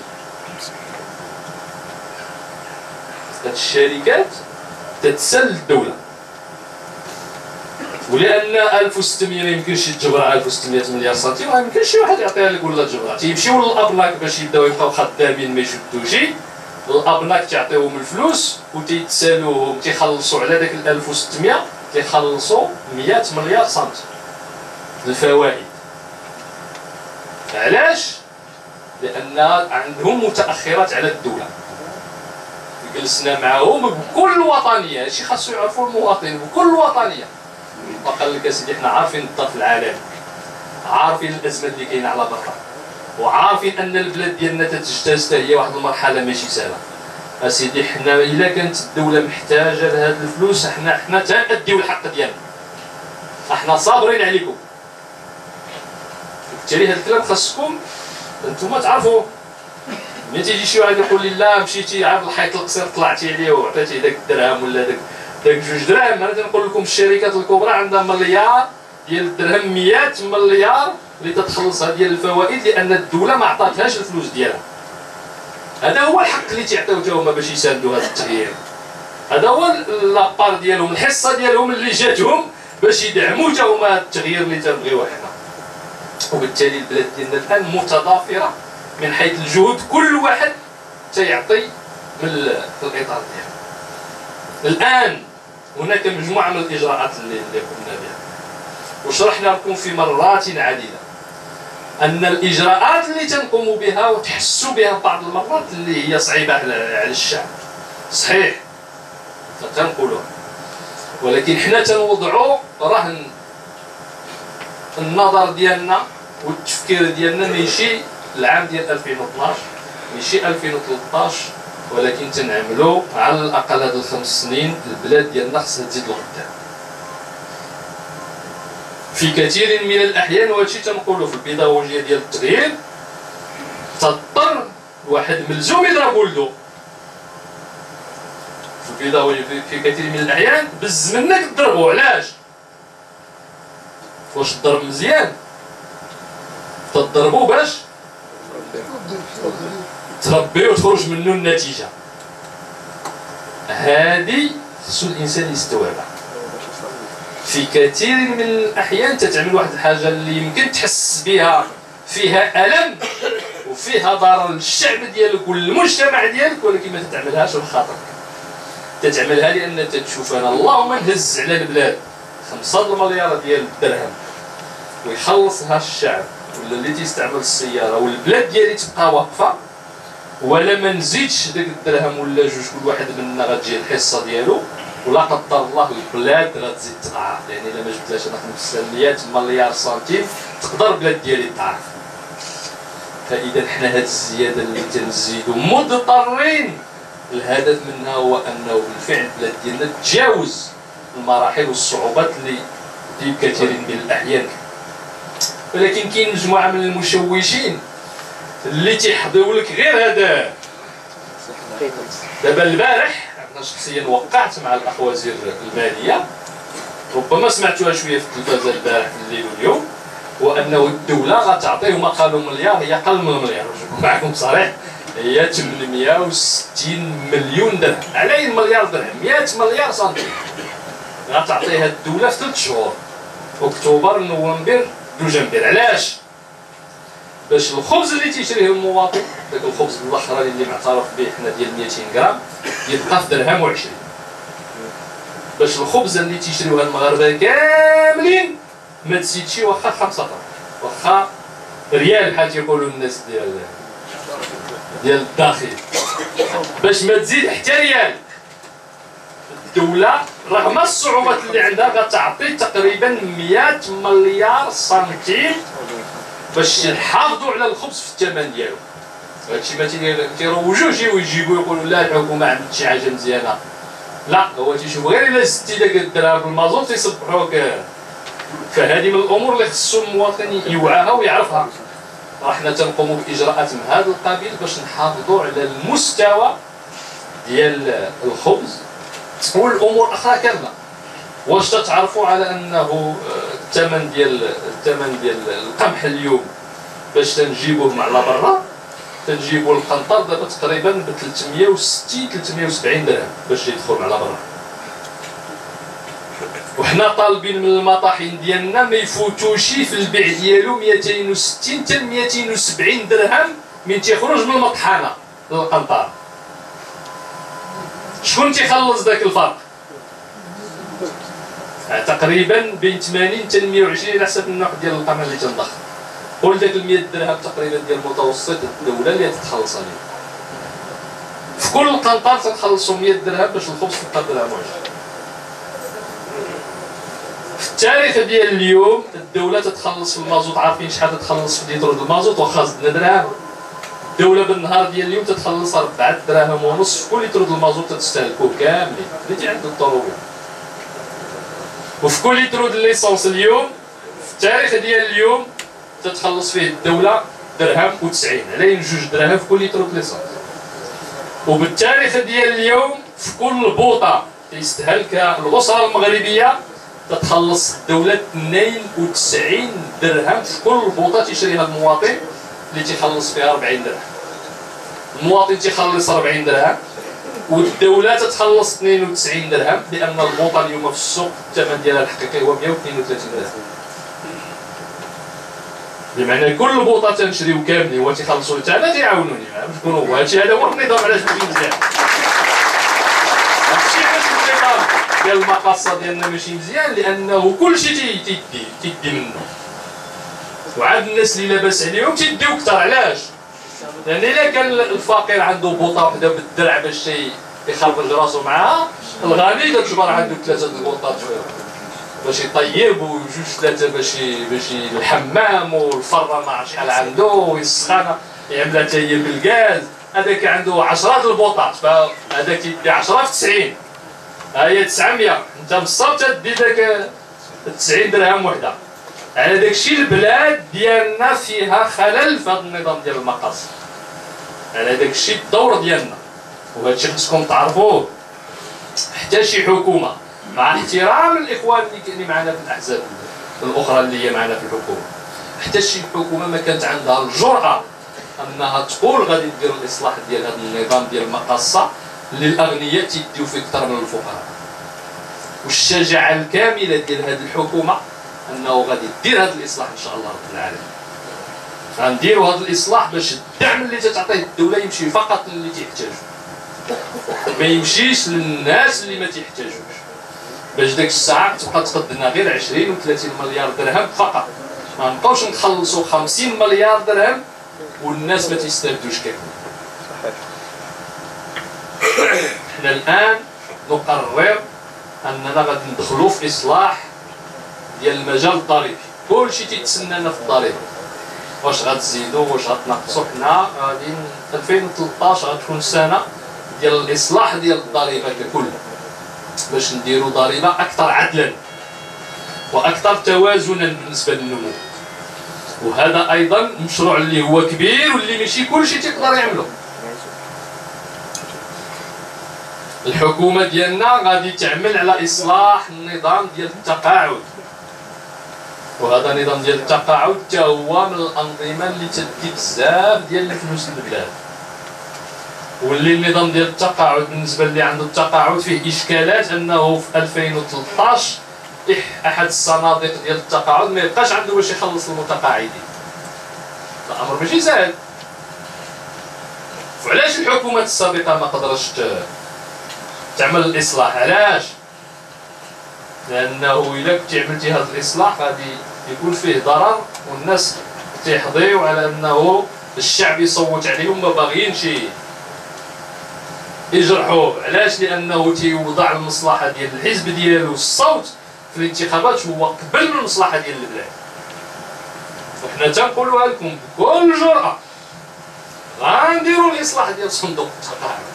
هاد الشركات تتسل الدوله، ولان 1600 ما يمكنش تجبر 1600 مليار سنتيم، ما يمكنش شي واحد يعطيها لك ولا تجبرها. تيمشيو للابلاك باش يبداو يبقاو خدامين ما يشدوش، الابناء تعطيهم الفلوس وتيتسالوهم تيخلصوا على داك 1600 تيخلصوا 100 مليار سنتيم الفوائد. علاش؟ لان عندهم متاخرات على الدوله. جلسنا معهم بكل وطنيه، هادشي خاصو يعرفوا المواطنين بكل وطنيه. وقال لك اسيدي حنا عارفين الضغط العالمي، عارفين الازمه اللي كاينه على برا، وعارفين ان البلاد ديالنا تتجتاز حتى هي واحد المرحله ماشي سهله. اسيدي حنا الا كانت الدوله محتاجه لهاد الفلوس حنا تنأديو الحق ديالنا، احنا صابرين عليكم. وبالتالي هاد الكلام خاصكم انتم تعرفوا. ملي تيجي شي واحد يقول لي لا مشيتي عاد الحيط القصير طلعتي عليه وعطيتي داك الدرهم ولا داك 2 دراهم، انا تنقول لكم الشركات الكبرى عندها مليار ديال الدرهم، 100 مليار اللي تتخلصها ديال الفوائد لان الدوله ما عطاتهاش الفلوس ديالها. هذا هو الحق اللي تيعطيو حتى هما باش يساندوا هذا التغيير. هذا هو لابار ديالهم، الحصه ديالهم اللي جاتهم باش يدعموا حتى هما هذا التغيير اللي تنبغيوه حنا. وبالتالي البلاد ديالنا الان متضافره من حيث الجهود، كل واحد تيعطي من الاطار ديالو. الان هناك مجموعه من الاجراءات اللي قمنا بها وشرحنا لكم في مرات عديده ان الاجراءات اللي تنقوم بها وتحسوا بها بعض المرات اللي هي صعيبه على الشعب صحيح تنقولوها، ولكن حنا تنوضعوا رهن النظر ديالنا والتفكير ديالنا ماشي العام ديال 2012 ماشي 2013، ولكن تنعملوا على الاقل هاد ال5 سنين البلاد ديالنا خصها تزيد لقدام. في كثير من الاحيان وهادشي تنقولوا في البيداغوجيه ديال التغيير تضطر الواحد ملزوم يضرب ولدو. في البيداغوجيه في كثير من الاحيان بز منك تضربو. علاش؟ واش الضرب مزيان؟ تضربو باش تربي وتخرج منه النتيجه. هذه خصو الانسان يستوعبها. في كثير من الاحيان تتعمل واحد الحاجه اللي يمكن تحس بها فيها الم وفيها ضرر للشعب ديالك والمجتمع ديالك، ولكن ما تتعملهاش بخاطرك. تتعملها لان تتشوف انا اللهم نهز على البلاد 5 مليار ديال الدرهم ويخلصها الشعب ولا اللي تيستعمل السياره والبلاد ديالي تبقى واقفه، ولا ما نزيدش داك الدرهم ولا 2 كل واحد منا غتجي الحصه ديالو، ولا قدر الله البلاد غتزيد تضاعف. يعني الا ما جبتهاش انا 500 مليار سنتيم تقدر البلاد ديالي تضاعف. فاذا حنا هاد الزياده اللي تنزيدوا مضطرين، الهدف منها هو انه بالفعل البلاد ديالنا تجاوز المراحل والصعوبات اللي في كثير من الاحيان. ولكن كاين مجموعه من المشوشين اللي تيحضروا لك غير هذا. دابا البارح انا شخصيا وقعت مع الاخ وزير الماليه، ربما سمعتوها شويه في التلفازه البارح في الليل واليوم، وانه الدوله غتعطيه ما قالوا مليار، هي اقل من مليار، نكون معكم صريح، هي 860 مليون درهم. على اي مليار درهم؟ 100 مليار سنتيم غتعطيها الدوله في 3 شهور، اكتوبر نوفمبر دجنبر. علاش؟ باش الخبز اللي تيشريه المواطن، داك الخبز الاخراني اللي معترف به حنا ديال 200 غرام يبقى في درهم و20. باش الخبز اللي تيشريوها المغاربه كاملين ما تزيدش واخا 5 درهم، واخا ريال بحال تيقولوا الناس ديال الداخل، باش ما تزيد حتى ريال. الدوله رغم الصعوبات اللي عندها غتعطي تقريبا 100 مليار سنتيم باش يحافظوا على الخبز في الثمن ديالو. هادشي ما تيروجوش ويجيبوا يقولوا لا الحكومه عملت شي حاجه مزيانه، لا هو تيشوف غير الا زدتي داك الدرهم بالمازوت تيصبحوك. فهذه من الامور اللي خصو المواطن يوعاها ويعرفها. حنا تنقوموا باجراءات من هذا القبيل باش نحافظوا على المستوى ديال الخبز والامور الاخرى كامله. واش تتعرفوا على انه الثمن ديال القمح اليوم باش تنجيبوه على برا، تنجيبوا القنطر دابا تقريبا ب 360 370 درهم باش يدخل على برا. وحنا طالبين من المطاحين ديالنا ما يفوتوش في البيع ديالو 260 حتى 270 درهم من تيخرج من المطحنه للقنطار. شكون تيخلص ذاك الفرق؟ تقريبا بين 80 حتى 120 على حسب النوع ديال القمح اللي تنضخ. قول داك 100 درهم تقريبا ديال المتوسط الدوله اللي تتخلص عليه. في كل قنطار تنخلصوا 100 درهم باش الخبز تبقى درهم واحد. في التاريخ ديال اليوم الدوله تتخلص في المازوت، عارفين شحال تتخلص في لتر المازوت واخا زدنا درهم. الدوله بالنهار ديال اليوم تتخلص 4 دراهم ونص في كل لتر المازوت تستهلكوه كاملين اللي تيعندو الطروبيل. وفي كل لتر الليسونس اليوم في التاريخ ديال اليوم تتخلص فيه الدوله درهم و90 على 2 دراهم في كل لتر الليسونس. وبالتاريخ ديال اليوم في كل بوطه تيستهلكها الاسره المغربيه تتخلص الدوله 92 درهم في كل بوطه تيشريها المواطن اللي تيخلص فيها 40 درهم. المواطن تيخلص 40 درهم والدوله تتخلص 92 درهم لان البوطه اليوم في السوق الثمن ديالها الحقيقي هو 132 درهم. بمعنى كل بوطه تنشريو كاملين هو تيخلصوا حتى انا تيعاونوني باش نكونوا هادشي هذا هو النظام علاش ماشي مزيان. هادشي علاش النظام ديال المقاصه ديالنا ماشي مزيان لانه كلشي تيدي منه. وعاد الناس اللي لاباس عليهم تيديو كثر. علاش؟ لان الا كان الفقير عنده بوطه وحده بالدرع باش يخربج راسو معاها، الغني تجبر عنده 3 البوطات باش يطيب وجوج 3 باش الحمام والفره ما عرف شحال عنده ويسخن يعملها حتى هي بالغاز. هذاك عنده 10 البوطات فهذاك يدي 10 في 90 ها هي 900. انت بالصبت تدي ذاك 90 درهم وحده. على داكشي البلاد ديالنا فيها خلل في هذا النظام ديال المقاصد، على داكشي الدور ديالنا. وهادشي خصكم تعرفوه. حتى شي حكومه مع احترام الاخوان اللي معنا في الاحزاب الاخرى اللي هي معنا في الحكومه، حتى شي حكومه ما كانت عندها الجرأه انها تقول غادي دير الاصلاح ديال هذا النظام ديال المقاصه اللي الاغنياء تيديو فيه اكثر من الفقراء. والشجاعه الكامله ديال هذه الحكومه انه غادي دير هذا الاصلاح ان شاء الله رب العالمين. غنديروا هذا الاصلاح باش الدعم اللي تتعطيه الدوله يمشي فقط للي تيحتاجو، ما يمشيش للناس اللي ما تيحتاجوش. باش ديك الساعه تبقى تقدنا غير 20 و 30 مليار درهم فقط، ما نبقاوش نخلصوا 50 مليار درهم والناس ما تيستافدوش كامل. حنا الان نقرر اننا غادي ندخلوا في اصلاح ديال المجال الضريبي. كلشي تيتسنانا في الضريبه، واش غتزيدوا واش غتنقصوا. حنا غادي 2013 غتكون السنه ديال الاصلاح ديال الضريبه ككل باش نديروا ضريبه اكثر عدلا واكثر توازنا بالنسبه للنمو. وهذا ايضا مشروع اللي هو كبير واللي ماشي كلشي تيقدر يعمله. الحكومه ديالنا غادي تعمل على اصلاح النظام ديال التقاعد، وهذا النظام ديال التقاعد حتى هو من الانظمه اللي تدي بزاف ديال الفلوس للبلاد. واللي النظام ديال التقاعد بالنسبه اللي عنده التقاعد فيه اشكالات، انه في 2013 احد الصناديق ديال التقاعد ما يبقاش عنده باش يخلص المتقاعدين. الامر ماشي سهل. وعلاش الحكومات السابقه ما قدرتش تعمل الاصلاح؟ علاش؟ لانه الا كنتي عملتي هذا الاصلاح غادي يكون فيه ضرر والناس تيحظيو على انه الشعب يصوت عليهم ما باغيينش يجرحوه. علاش؟ لانه تيوضع المصلحه ديال الحزب ديالو الصوت في الانتخابات هو قبل من المصلحه ديال البلاد. وحنا تنقولوها لكم بكل جرأه، غنديروا الاصلاح ديال صندوق التقاعد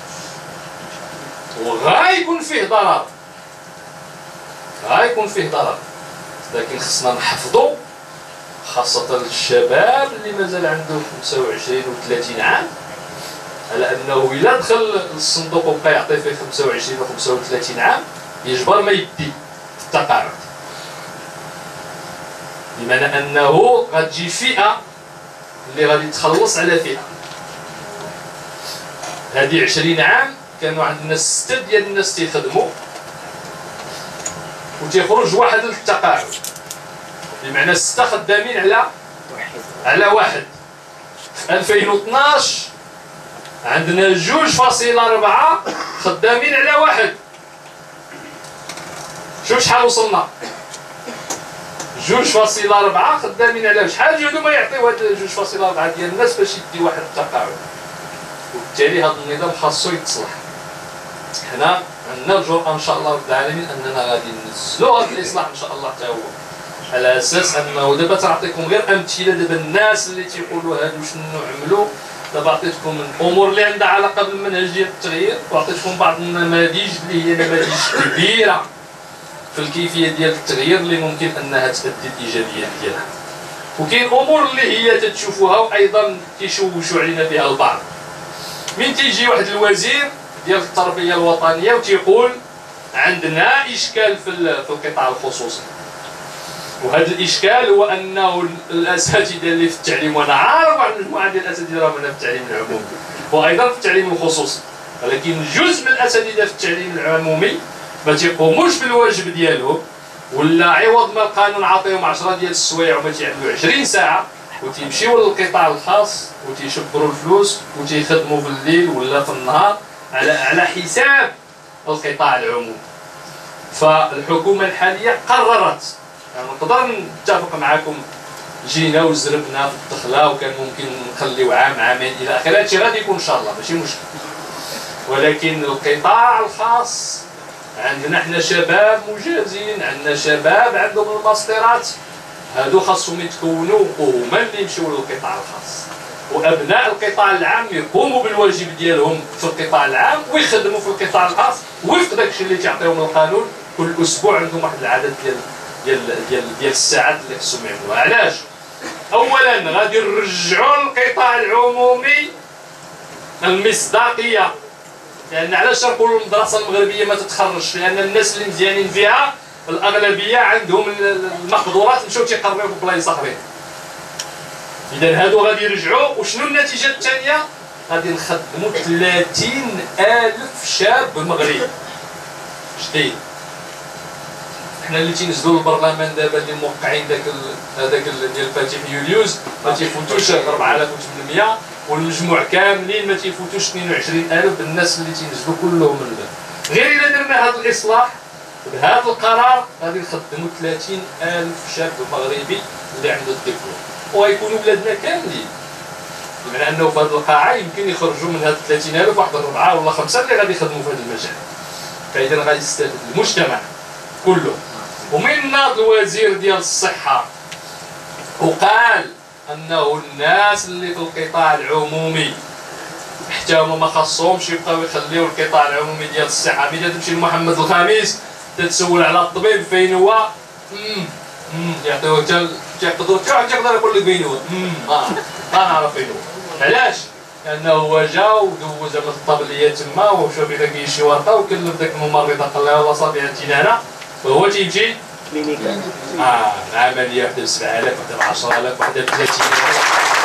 وغايكون فيه ضرر، غايكون فيه ضرر، لكن خصنا نحفظوا خاصة الشباب اللي مازال عنده 25 و 30 عام على انه الا دخل الصندوق وبقى يعطي فيه 25 و 35 عام يجبر ما يدي في التقاعد. بمعنى انه غتجي فئة اللي غادي تخلص على فئة. هذه 20 عام كانوا عندنا 6 ديال الناس تيخدموا وتيخرج واحد للتقاعد، بمعنى 6 خدامين على واحد. في 2012 عندنا 2.4 خدامين على واحد. شوف شحال وصلنا، 2.4 خدامين على شحال جهدوا ما يعطيو هاد 2.4 ديال الناس باش يدي واحد التقاعد. وبالتالي هذا النظام خاصو يتصلح. حنا عندنا الجرأة ان شاء الله رب العالمين اننا غادي ننزلوا هذا الاصلاح ان شاء الله حتى هو، على اساس انه دابا تعطيكم غير امثله. دابا الناس اللي تيقولوا هادو شنو عملوا، دابا عطيتكم الامور اللي عندها علاقه بالمنهج ديال التغيير، وعطيتكم بعض النماذج اللي هي نماذج كبيره في الكيفيه ديال التغيير اللي ممكن انها تؤدي الايجابيات ديالها. وكاين امور اللي هي تتشوفوها وايضا تيشوشوا علينا بها البعض. من تيجي واحد الوزير ديال التربيه الوطنيه وتيقول عندنا اشكال في القطاع الخصوصي، وهذا الاشكال هو انه الاساتذه اللي في التعليم، وانا عارف واحد المجموعه ديال الاساتذه راهم هنا في التعليم العمومي وايضا في التعليم الخصوصي، ولكن جزء من الاساتذه في التعليم العمومي ما تيقوموش بالواجب ديالهم، ولا عوض ما القانون عاطيهم 10 ديال السوايع وما تيعملوا 20 ساعه وتيمشيو للقطاع الخاص وتيشبروا الفلوس وتيخدموا في الليل ولا في النهار على حساب القطاع العمومي. فالحكومه الحاليه قررت، يعني نقدر نتفق معكم، جينا وزربنا في الدخله وكان ممكن نخليو عام عامين الى اخره، هادشي غادي يكون ان شاء الله ماشي مشكل. ولكن القطاع الخاص عندنا حنا شباب مجازين، عندنا شباب عندهم الماسترات، هادو خاصهم يتكونوا وهما اللي يمشيو للقطاع الخاص، وابناء القطاع العام يقوموا بالواجب ديالهم في القطاع العام ويخدموا في القطاع الخاص وفق داكشي اللي تعطيهم القانون. كل اسبوع عندهم واحد العدد ديال الساعات اللي خصهم يعملوها. علاش؟ اولا غادي نرجعوا للقطاع العمومي المصداقيه، لان علاش نقولوا المدرسه المغربيه ما تتخرجش؟ لان الناس اللي مزيانين فيها الاغلبيه عندهم المقدورات مشاو تيقريو في بلايص اخرين. اذا هادو غادي يرجعوا، وشنو النتيجه الثانيه؟ غادي نخدموا 30,000 شاب مغربي جديد. حنا اللي تينزلوا للبرلمان دابا اللي موقعين هذاك ديال فاتح يوليوز ما تيفوتوش 4800، والمجموع كاملين ما تيفوتوش 22,000 بالناس اللي تينزلوا كلهم. غير الا درنا هذا الاصلاح بهذا القرار غادي نخدموا 30,000 شاب مغربي اللي عنده الدبلوم، وغيكونوا ولادنا كاملين، بمعنى انه في هذه القاعه يمكن يخرجوا من هاد 30,000 واحد 4 ولا 5 اللي غادي يخدموا في هذا المجال. فاذا غادي يستافد المجتمع كله. ومن ناض الوزير ديال الصحه وقال انه الناس اللي في القطاع العمومي حتى هما ما خاصهمش يبقاو يخليو القطاع العمومي ديال الصحه. ملي تمشي لمحمد الخامس تتسول على الطبيب فين هو، يعطيوه تيقدروا حتى واحد يقدر يقول لك فين هو، ما نعرف فين هو. علاش؟ لانه هو جا ودوز من الطبليه تما وشوف اذا كاين شي ورطه وكلف داك الممرضه قال لها والله صافي هاتي هنا، وهو تيمشي كلينيكا العمليه وحده ب 7,000 وحده ب 10,000 وحده ب 30,000.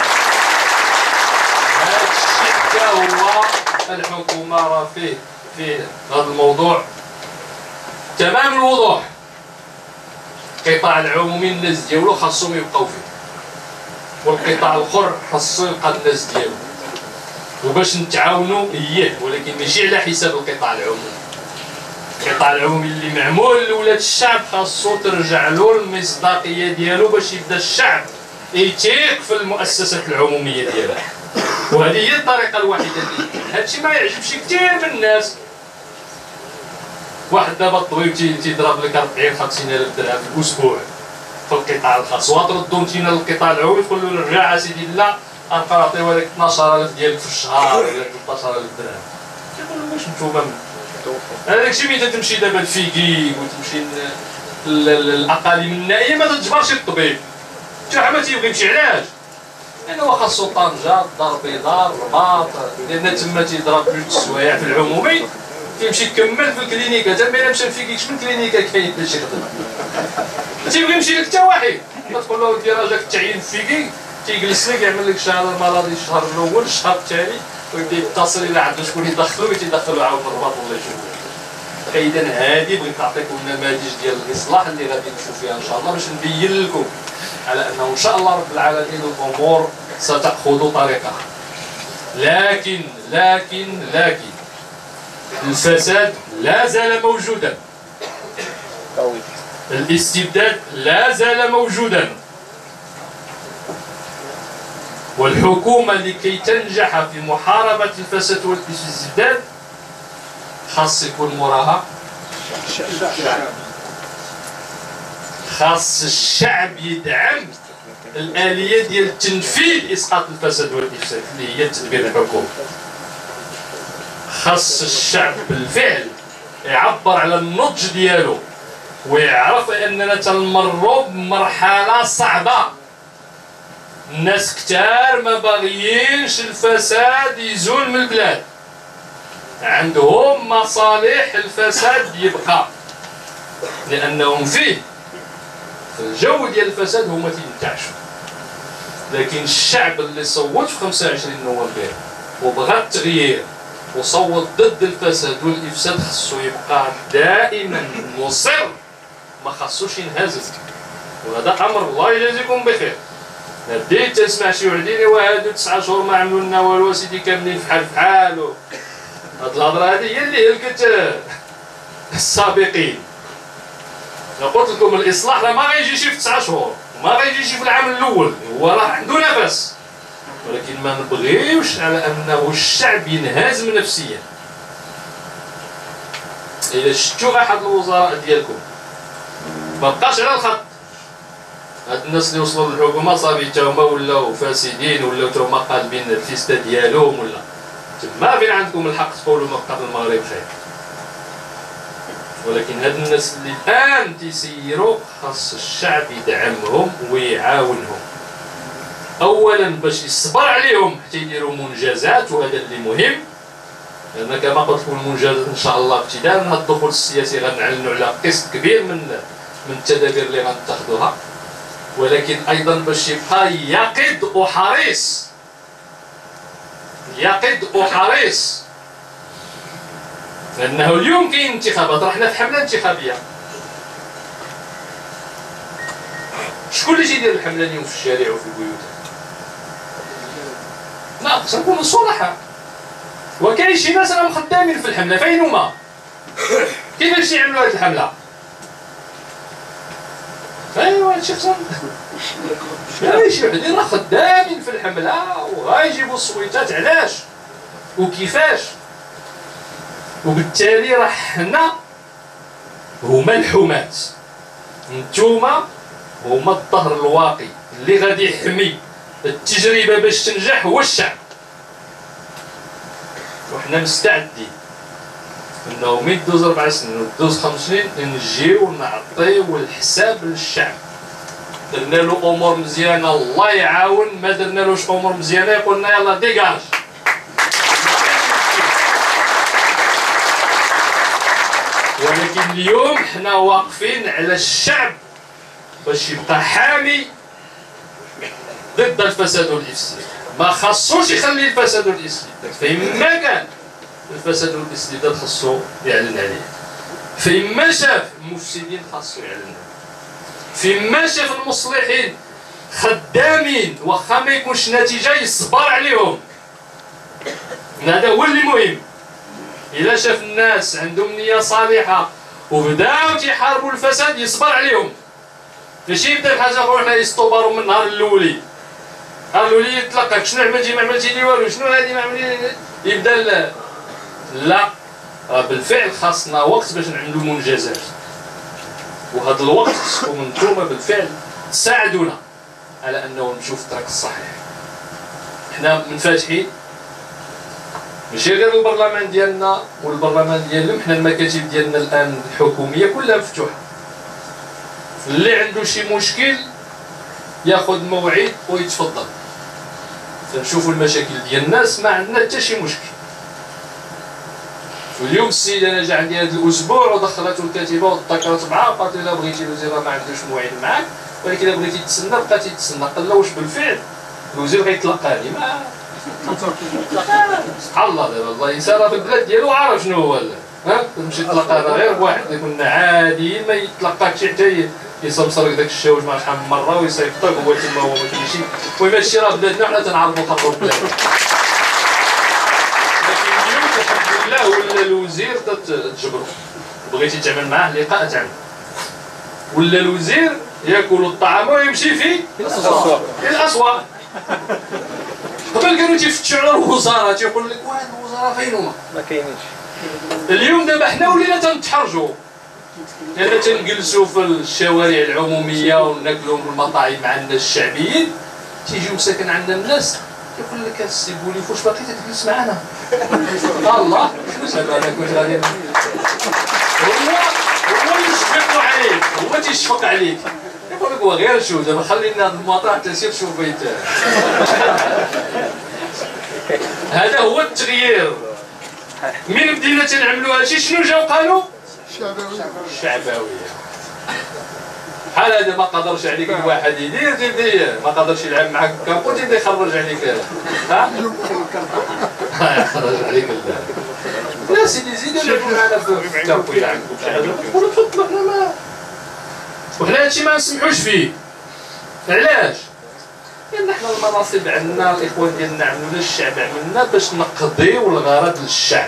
هادشي حتى هو الحكومه راه فيه هذا الموضوع تمام الوضوح. القطاع العمومي الناس ديالو خاصهم يبقاو فيه، والقطاع الاخر خاصو يبقى الناس ديالو، وباش نتعاونوا ولكن ماشي على حساب القطاع العمومي. القطاع العمومي اللي معمول لولاد الشعب خاصو ترجع له المصداقيه ديالو باش يبدا الشعب يثيق في المؤسسات العموميه ديالها، وهذه هي الطريقه الوحيده اللي هادشي ما يعجبش كثير من الناس. واحد دابا الطبيب تيضرب لك 40-50,000 درهم في الاسبوع في القطاع الخاص، وتردو انتينا للقطاع العمومي تقول له رجع اسيدي لا غنبقى نعطيو لك 12,000 ديالك في الشهر ولا 13,000 درهم. تيقول له واش نتوما هذاك الشيء ملي تمشي دابا لفيكي وتمشي للاقاليم النائيه ما تجبرش الطبيب، شي واحد ما تيبغي يمشي. علاش؟ لأن هو خاصو طنجة، الدار البيضاء، الرباط، لأن تما تيضرب جوج السوايع في العمومي تيمشي يكمل في الكلينيكا. تا ملي مشى لفيكي شمن كلينيكا كاين باش يخدم؟ ما تيبغي يمشي لك حتى واحد، كتقول له ودي راه جاك التعيين فيكي تيجلس لك يعمل لك شهاده المرضي الشهر الاول الشهر الثاني ويبدا يتصل الى عنده شكون يدخلو تيدخلو عاود الرباط ولا يشوف. فاذا هذه بغيت نعطيكم نماذج ديال الاصلاح اللي غادي نشوف فيها ان شاء الله باش نبين لكم على انه ان شاء الله رب العالمين الامور ستاخذ طريقها، لكن لكن الفساد لا زال موجودا، الاستبداد لا زال موجودا، والحكومة لكي تنجح في محاربة الفساد والاستبداد خاص يكون موراها خاص الشعب يدعم الآلية ديال تنفيذ إسقاط الفساد والإفساد اللي هي تدبير الحكومة. خاص الشعب بالفعل يعبر على النضج ديالو ويعرف أننا تنمروا بمرحلة صعبة. الناس كتار ما باغيينش الفساد يزول من البلاد، عندهم مصالح الفساد يبقى، لأنهم فيه في الجو ديال الفساد هما تينتعشوا. لكن الشعب اللي صوت في 25 نوفمبر وبغى التغيير وصوت ضد الفساد والإفساد خصو يبقى دائما مصر، ما خصوش ينهزم. وهذا أمر الله يجازيكم بخير. بديت تسمع شي وحدين وهادو 9 شهور ما عملوا لنا والو سيدي كاملين فحال هاد الهضره هادي هي اللي هلكت السابقين. قلت لكم الاصلاح راه ما غيجيش في 9 شهور وما غيجيش في العام الاول، هو راه عنده نفس، ولكن ما نبغيوش على انه الشعب ينهزم نفسيا. الا شفتوا احد الوزراء ديالكم ما بقاش على الخط، هاد الناس اللي وصلوا للحكومه صافي تا هما ولاو فاسدين، ولاو تا هما قالبين الفيستا ديالهم، ولا تما فين عندكم الحق تقولوا ما بقى في المغرب خير. ولكن هاد الناس اللي الان تيسيروا خاص الشعب يدعمهم ويعاونهم، اولا باش يصبر عليهم حتى يديروا منجزات، وهذا اللي مهم، لان كما قلت لكم المنجزات ان شاء الله ابتداء من الدخول السياسي غنعلنوا على قسط كبير من التدابير اللي غنتخذوها، ولكن ايضا باش يبقى يقظ وحريص، لانه اليوم كاين انتخابات، رحنا في حمله انتخابيه. شكون اللي تيدير الحمله اليوم في الشارع وفي البيوت؟ لا باش نكونوا صراحه، وكاين شي ناس راهم خدامين في الحمله، فين هما؟ كيفاش يعملوا هذه الحمله؟ ايوا هادشي خصنا شي وحدين راه خدامين في الحمله وغايجيبوا الصويتات، علاش وكيفاش؟ وبالتالي راه حنا هما الحماة، نتوما هما الظهر الواقي اللي غادي يحمي التجربه باش تنجح هو الشعب. وحنا مستعدين انه من دوز 4 سنين ودوز 5 سنين نجيو ونعطيو الحساب للشعب. درنا له امور مزيانه الله يعاون، ما درنالوش امور مزيانه يقولنا يلا ديكاج. ولكن اليوم حنا واقفين على الشعب باش يبقى حامي ضد الفساد والإفساد، ما خصوش يخلي الفساد والاستبداد، فيما كان الفساد والاستبداد خصو يعلن عليه، فيما شاف المفسدين خاصو يعلن عليه، فيما شاف المصلحين خدامين واخا ما يكونش نتيجه يصبر عليهم. هذا هو اللي مهم. إلا شاف الناس عندهم نية صالحة وبداو تيحاربوا الفساد يصبر عليهم، ماشي يبدا بحال اخر حنا يستوبروا من النهار الاولي، النهار الاولي يتلقاك شنو عملتي ما عملتي لي والو، شنو هادي ما عملتي، يبدا لا بالفعل خاصنا وقت باش نعملوا منجزات، وهذا الوقت خصكم نتوما بالفعل تساعدونا على انه نمشيو في الطريق الصحيح. حنا منفتحين ماشي غير البرلمان ديالنا والبرلمان ديالهم، حنا المكاتب ديالنا الان الحكوميه كلها مفتوحه، اللي عنده شي مشكل ياخذ موعد ويتفضل، تنشوفوا المشاكل ديال الناس ما عندنا حتى شي مشكل. واليوم السيده انا جا عندي هذا الاسبوع ودخلته الكاتبه وتذكرت معاه وقالت له الا بغيتي الوزير ما عندوش موعد معاك، ولكن الا بغيتي تسنى بقيتي تسنى. قال له واش بالفعل الوزير غيتلقاني؟ ما سبحان الله، دابا الله يسار في البلاد ديالو عارف شنو هو، تمشي تلقى غير بواحد اللي كنا عاديين ما يتلقاكش حتى يصمصر لك داك الشاوج مع شحال من مره ويصيفطك هو تما هو ما كاينش. المهم هادشي راه بلادنا حنا تنعرفوا خاطر بلادنا، الوزير تجبرو، بغيتي تعمل معاه لقاء تعمل، ولا الوزير ياكل الطعام ويمشي في الاسواق. قبل كانوا تيفتشوا على الوزاره تيقول لك واه الوزاره فين هما؟ ما كاينينش. اليوم دابا حنا ولينا تنتحرجوا، لأن تنجلسوا في الشوارع العموميه وناكلوا من المطاعم مع الناس الشعبيين، تيجيو ساكن عندنا الناس يقول لك السي بوليف واش باقي تجلس معنا؟ الله شنو زعما انا كنت غادي هو يشفق عليك، هو تيشفق عليك، يقول لك غير شوف دابا خلينا هذا المطاعم تسير شوف بيت. هذا هو التغيير. من بدينا تنعملوا هادشي شنو جاو قالوا؟ الشعبويه. بحال هذا ما قدرش عليك الواحد يدير دير، ما قدرش يلعب معاك كابو تيبدا يخرج عليك. ها؟ يخرج عليك لا سيدي زيد لعبوا معنا في الكابو إلا عندكم شي حاجه قولوا تفضلوا. حنا ما وحنا هادشي ما نسمحوش فيه. علاش؟ لأن حنا المناصب عندنا الإخوان ديالنا عملوا الشعب عملنا باش نقضيو الغرض للشعب.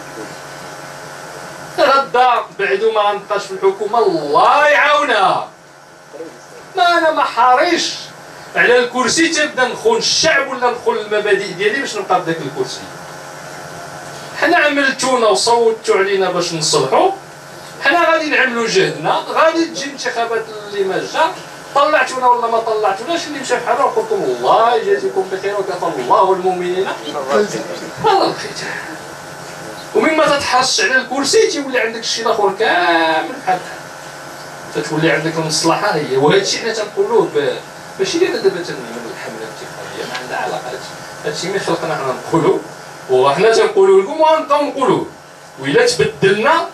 غدا بعدو ما غنبقاش في الحكومه الله يعاونها. ما انا ما حريش على الكرسي تبدا نخون الشعب ولا نخون المبادئ ديالي باش نبقى بداك الكرسي. حنا عملتونا وصوتوا علينا باش نصلحوا، حنا غادي نعملوا جهدنا، غادي تجي الانتخابات اللي ما جا طلعتونا ولا ما طلعتوناش، اللي مشى بحالنا وقلت الله يجازيكم بخير وكفى الله المؤمنين والله الخير. ومن ما تتحرصش على الكرسي تيولي عندك الشيء الاخر كامل بحال تتولي عندك المصلحه هي. وهذا الشيء حنا تنقولوه ماشي دابا تنعملوا الحمله الانتخابيه، ما عندها علاقه هذا الشيء. من خلقنا حنا نقولوا وحنا تنقولوا لكم وغنبقاو نقولوا. وإلا تبدلنا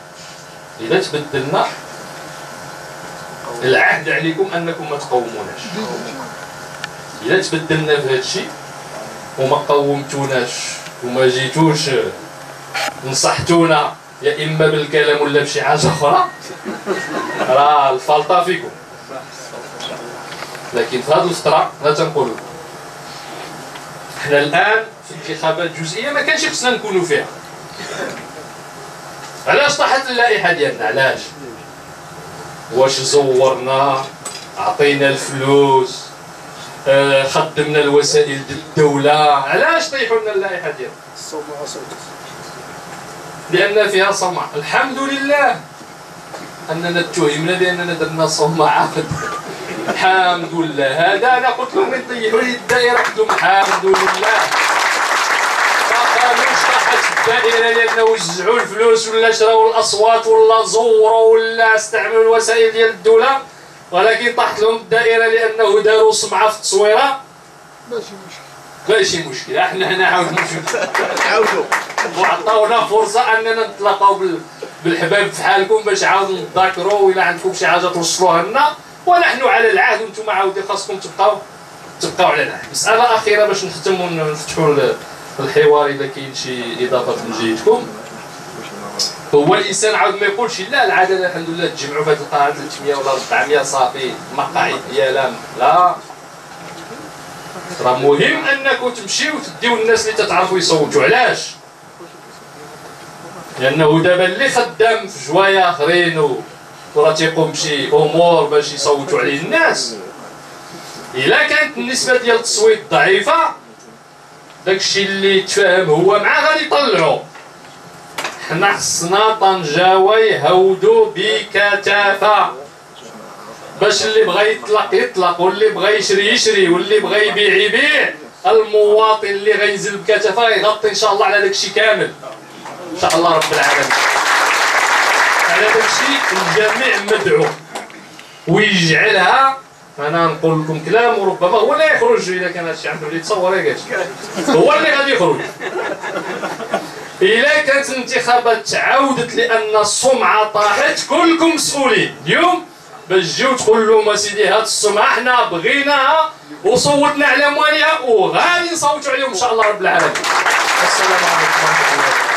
العهد عليكم انكم ما تقوموناش. إلا تبدلنا في هذا الشيء وما قومتوناش وما جيتوش نصحتونا يا اما بالكلام ولا بشي حاجه اخرى، راه الفلطه فيكم. لكن في هذه الفتره لا تنقولوا حنا الان في انتخابات جزئيه ما كانش خصنا نكونوا فيها. علاش طاحت اللائحه ديالنا؟ علاش؟ واش زورنا، عطينا الفلوس، خدمنا الوسائل ديال الدوله؟ علاش طيحوا لنا اللائحه ديالنا؟ لأن فيها صومعة. الحمد لله أننا اتهمنا بأننا درنا صومعة. الحمد لله. هذا أنا قلت لهم يطيحوا لي الدائرة، قلت لهم الحمد لله ما قالوش طاحت الدائرة لأنه وزعوا الفلوس ولا شراو الأصوات ولا زوروا ولا استعملوا الوسائل ديال الدولة، ولكن طاحت لهم الدائرة لأنه داروا صمعة في التصويرة. ماشي مشكلة. احنا هنا عاودوا وعطاونا فرصة أننا نتلاقاو بالحباب بحالكم باش عاود نتذاكروا وإلا عندكم شي حاجة توصلوها لنا، ونحن على العهد وانتم عاودين خاصكم تبقاو على العهد. مسألة أخيرة باش نختموا ونفتحوا الحوار إذا كاين شي إضافة من جهتكم. هو الإنسان عاود ما يقولش لا العدد الحمد لله تجمعوا في هذه القاعة 300 ولا 400 صافي مقاعد ديالها، لا. راه مهم انكم تمشيو وتديو الناس اللي تتعرفوا يصوتوا. علاش؟ لانه دابا اللي خدام في جوايا اخرين وراه تيقوم بشي امور باش يصوتوا عليه الناس، الا كانت النسبه ديال التصويت ضعيفه داكشي اللي تفاهم هو معاه غادي يطلعوا. حنا خصنا طنجاوه يهودوا بكثافه باش اللي بغى يطلق واللي بغى يشري واللي بغى يبيع. المواطن اللي غينزل بكثافه يغطي ان شاء الله على داكشي كامل ان شاء الله رب العالمين. على داكشي الجميع مدعو ويجعلها. انا نقول لكم كلام وربما هو اللي يخرج اذا كان هادشي عنده اللي يتصور هو اللي غادي يخرج. الا كانت الانتخابات تعاودت لان السمعه طاحت كلكم مسؤولين اليوم باش تجيو تقول لهم اسيدي هاد السمعه حنا بغيناها وصوتنا على اموالها وغادي نصوتوا عليهم ان شاء الله رب العالمين. السلام عليكم ورحمه الله.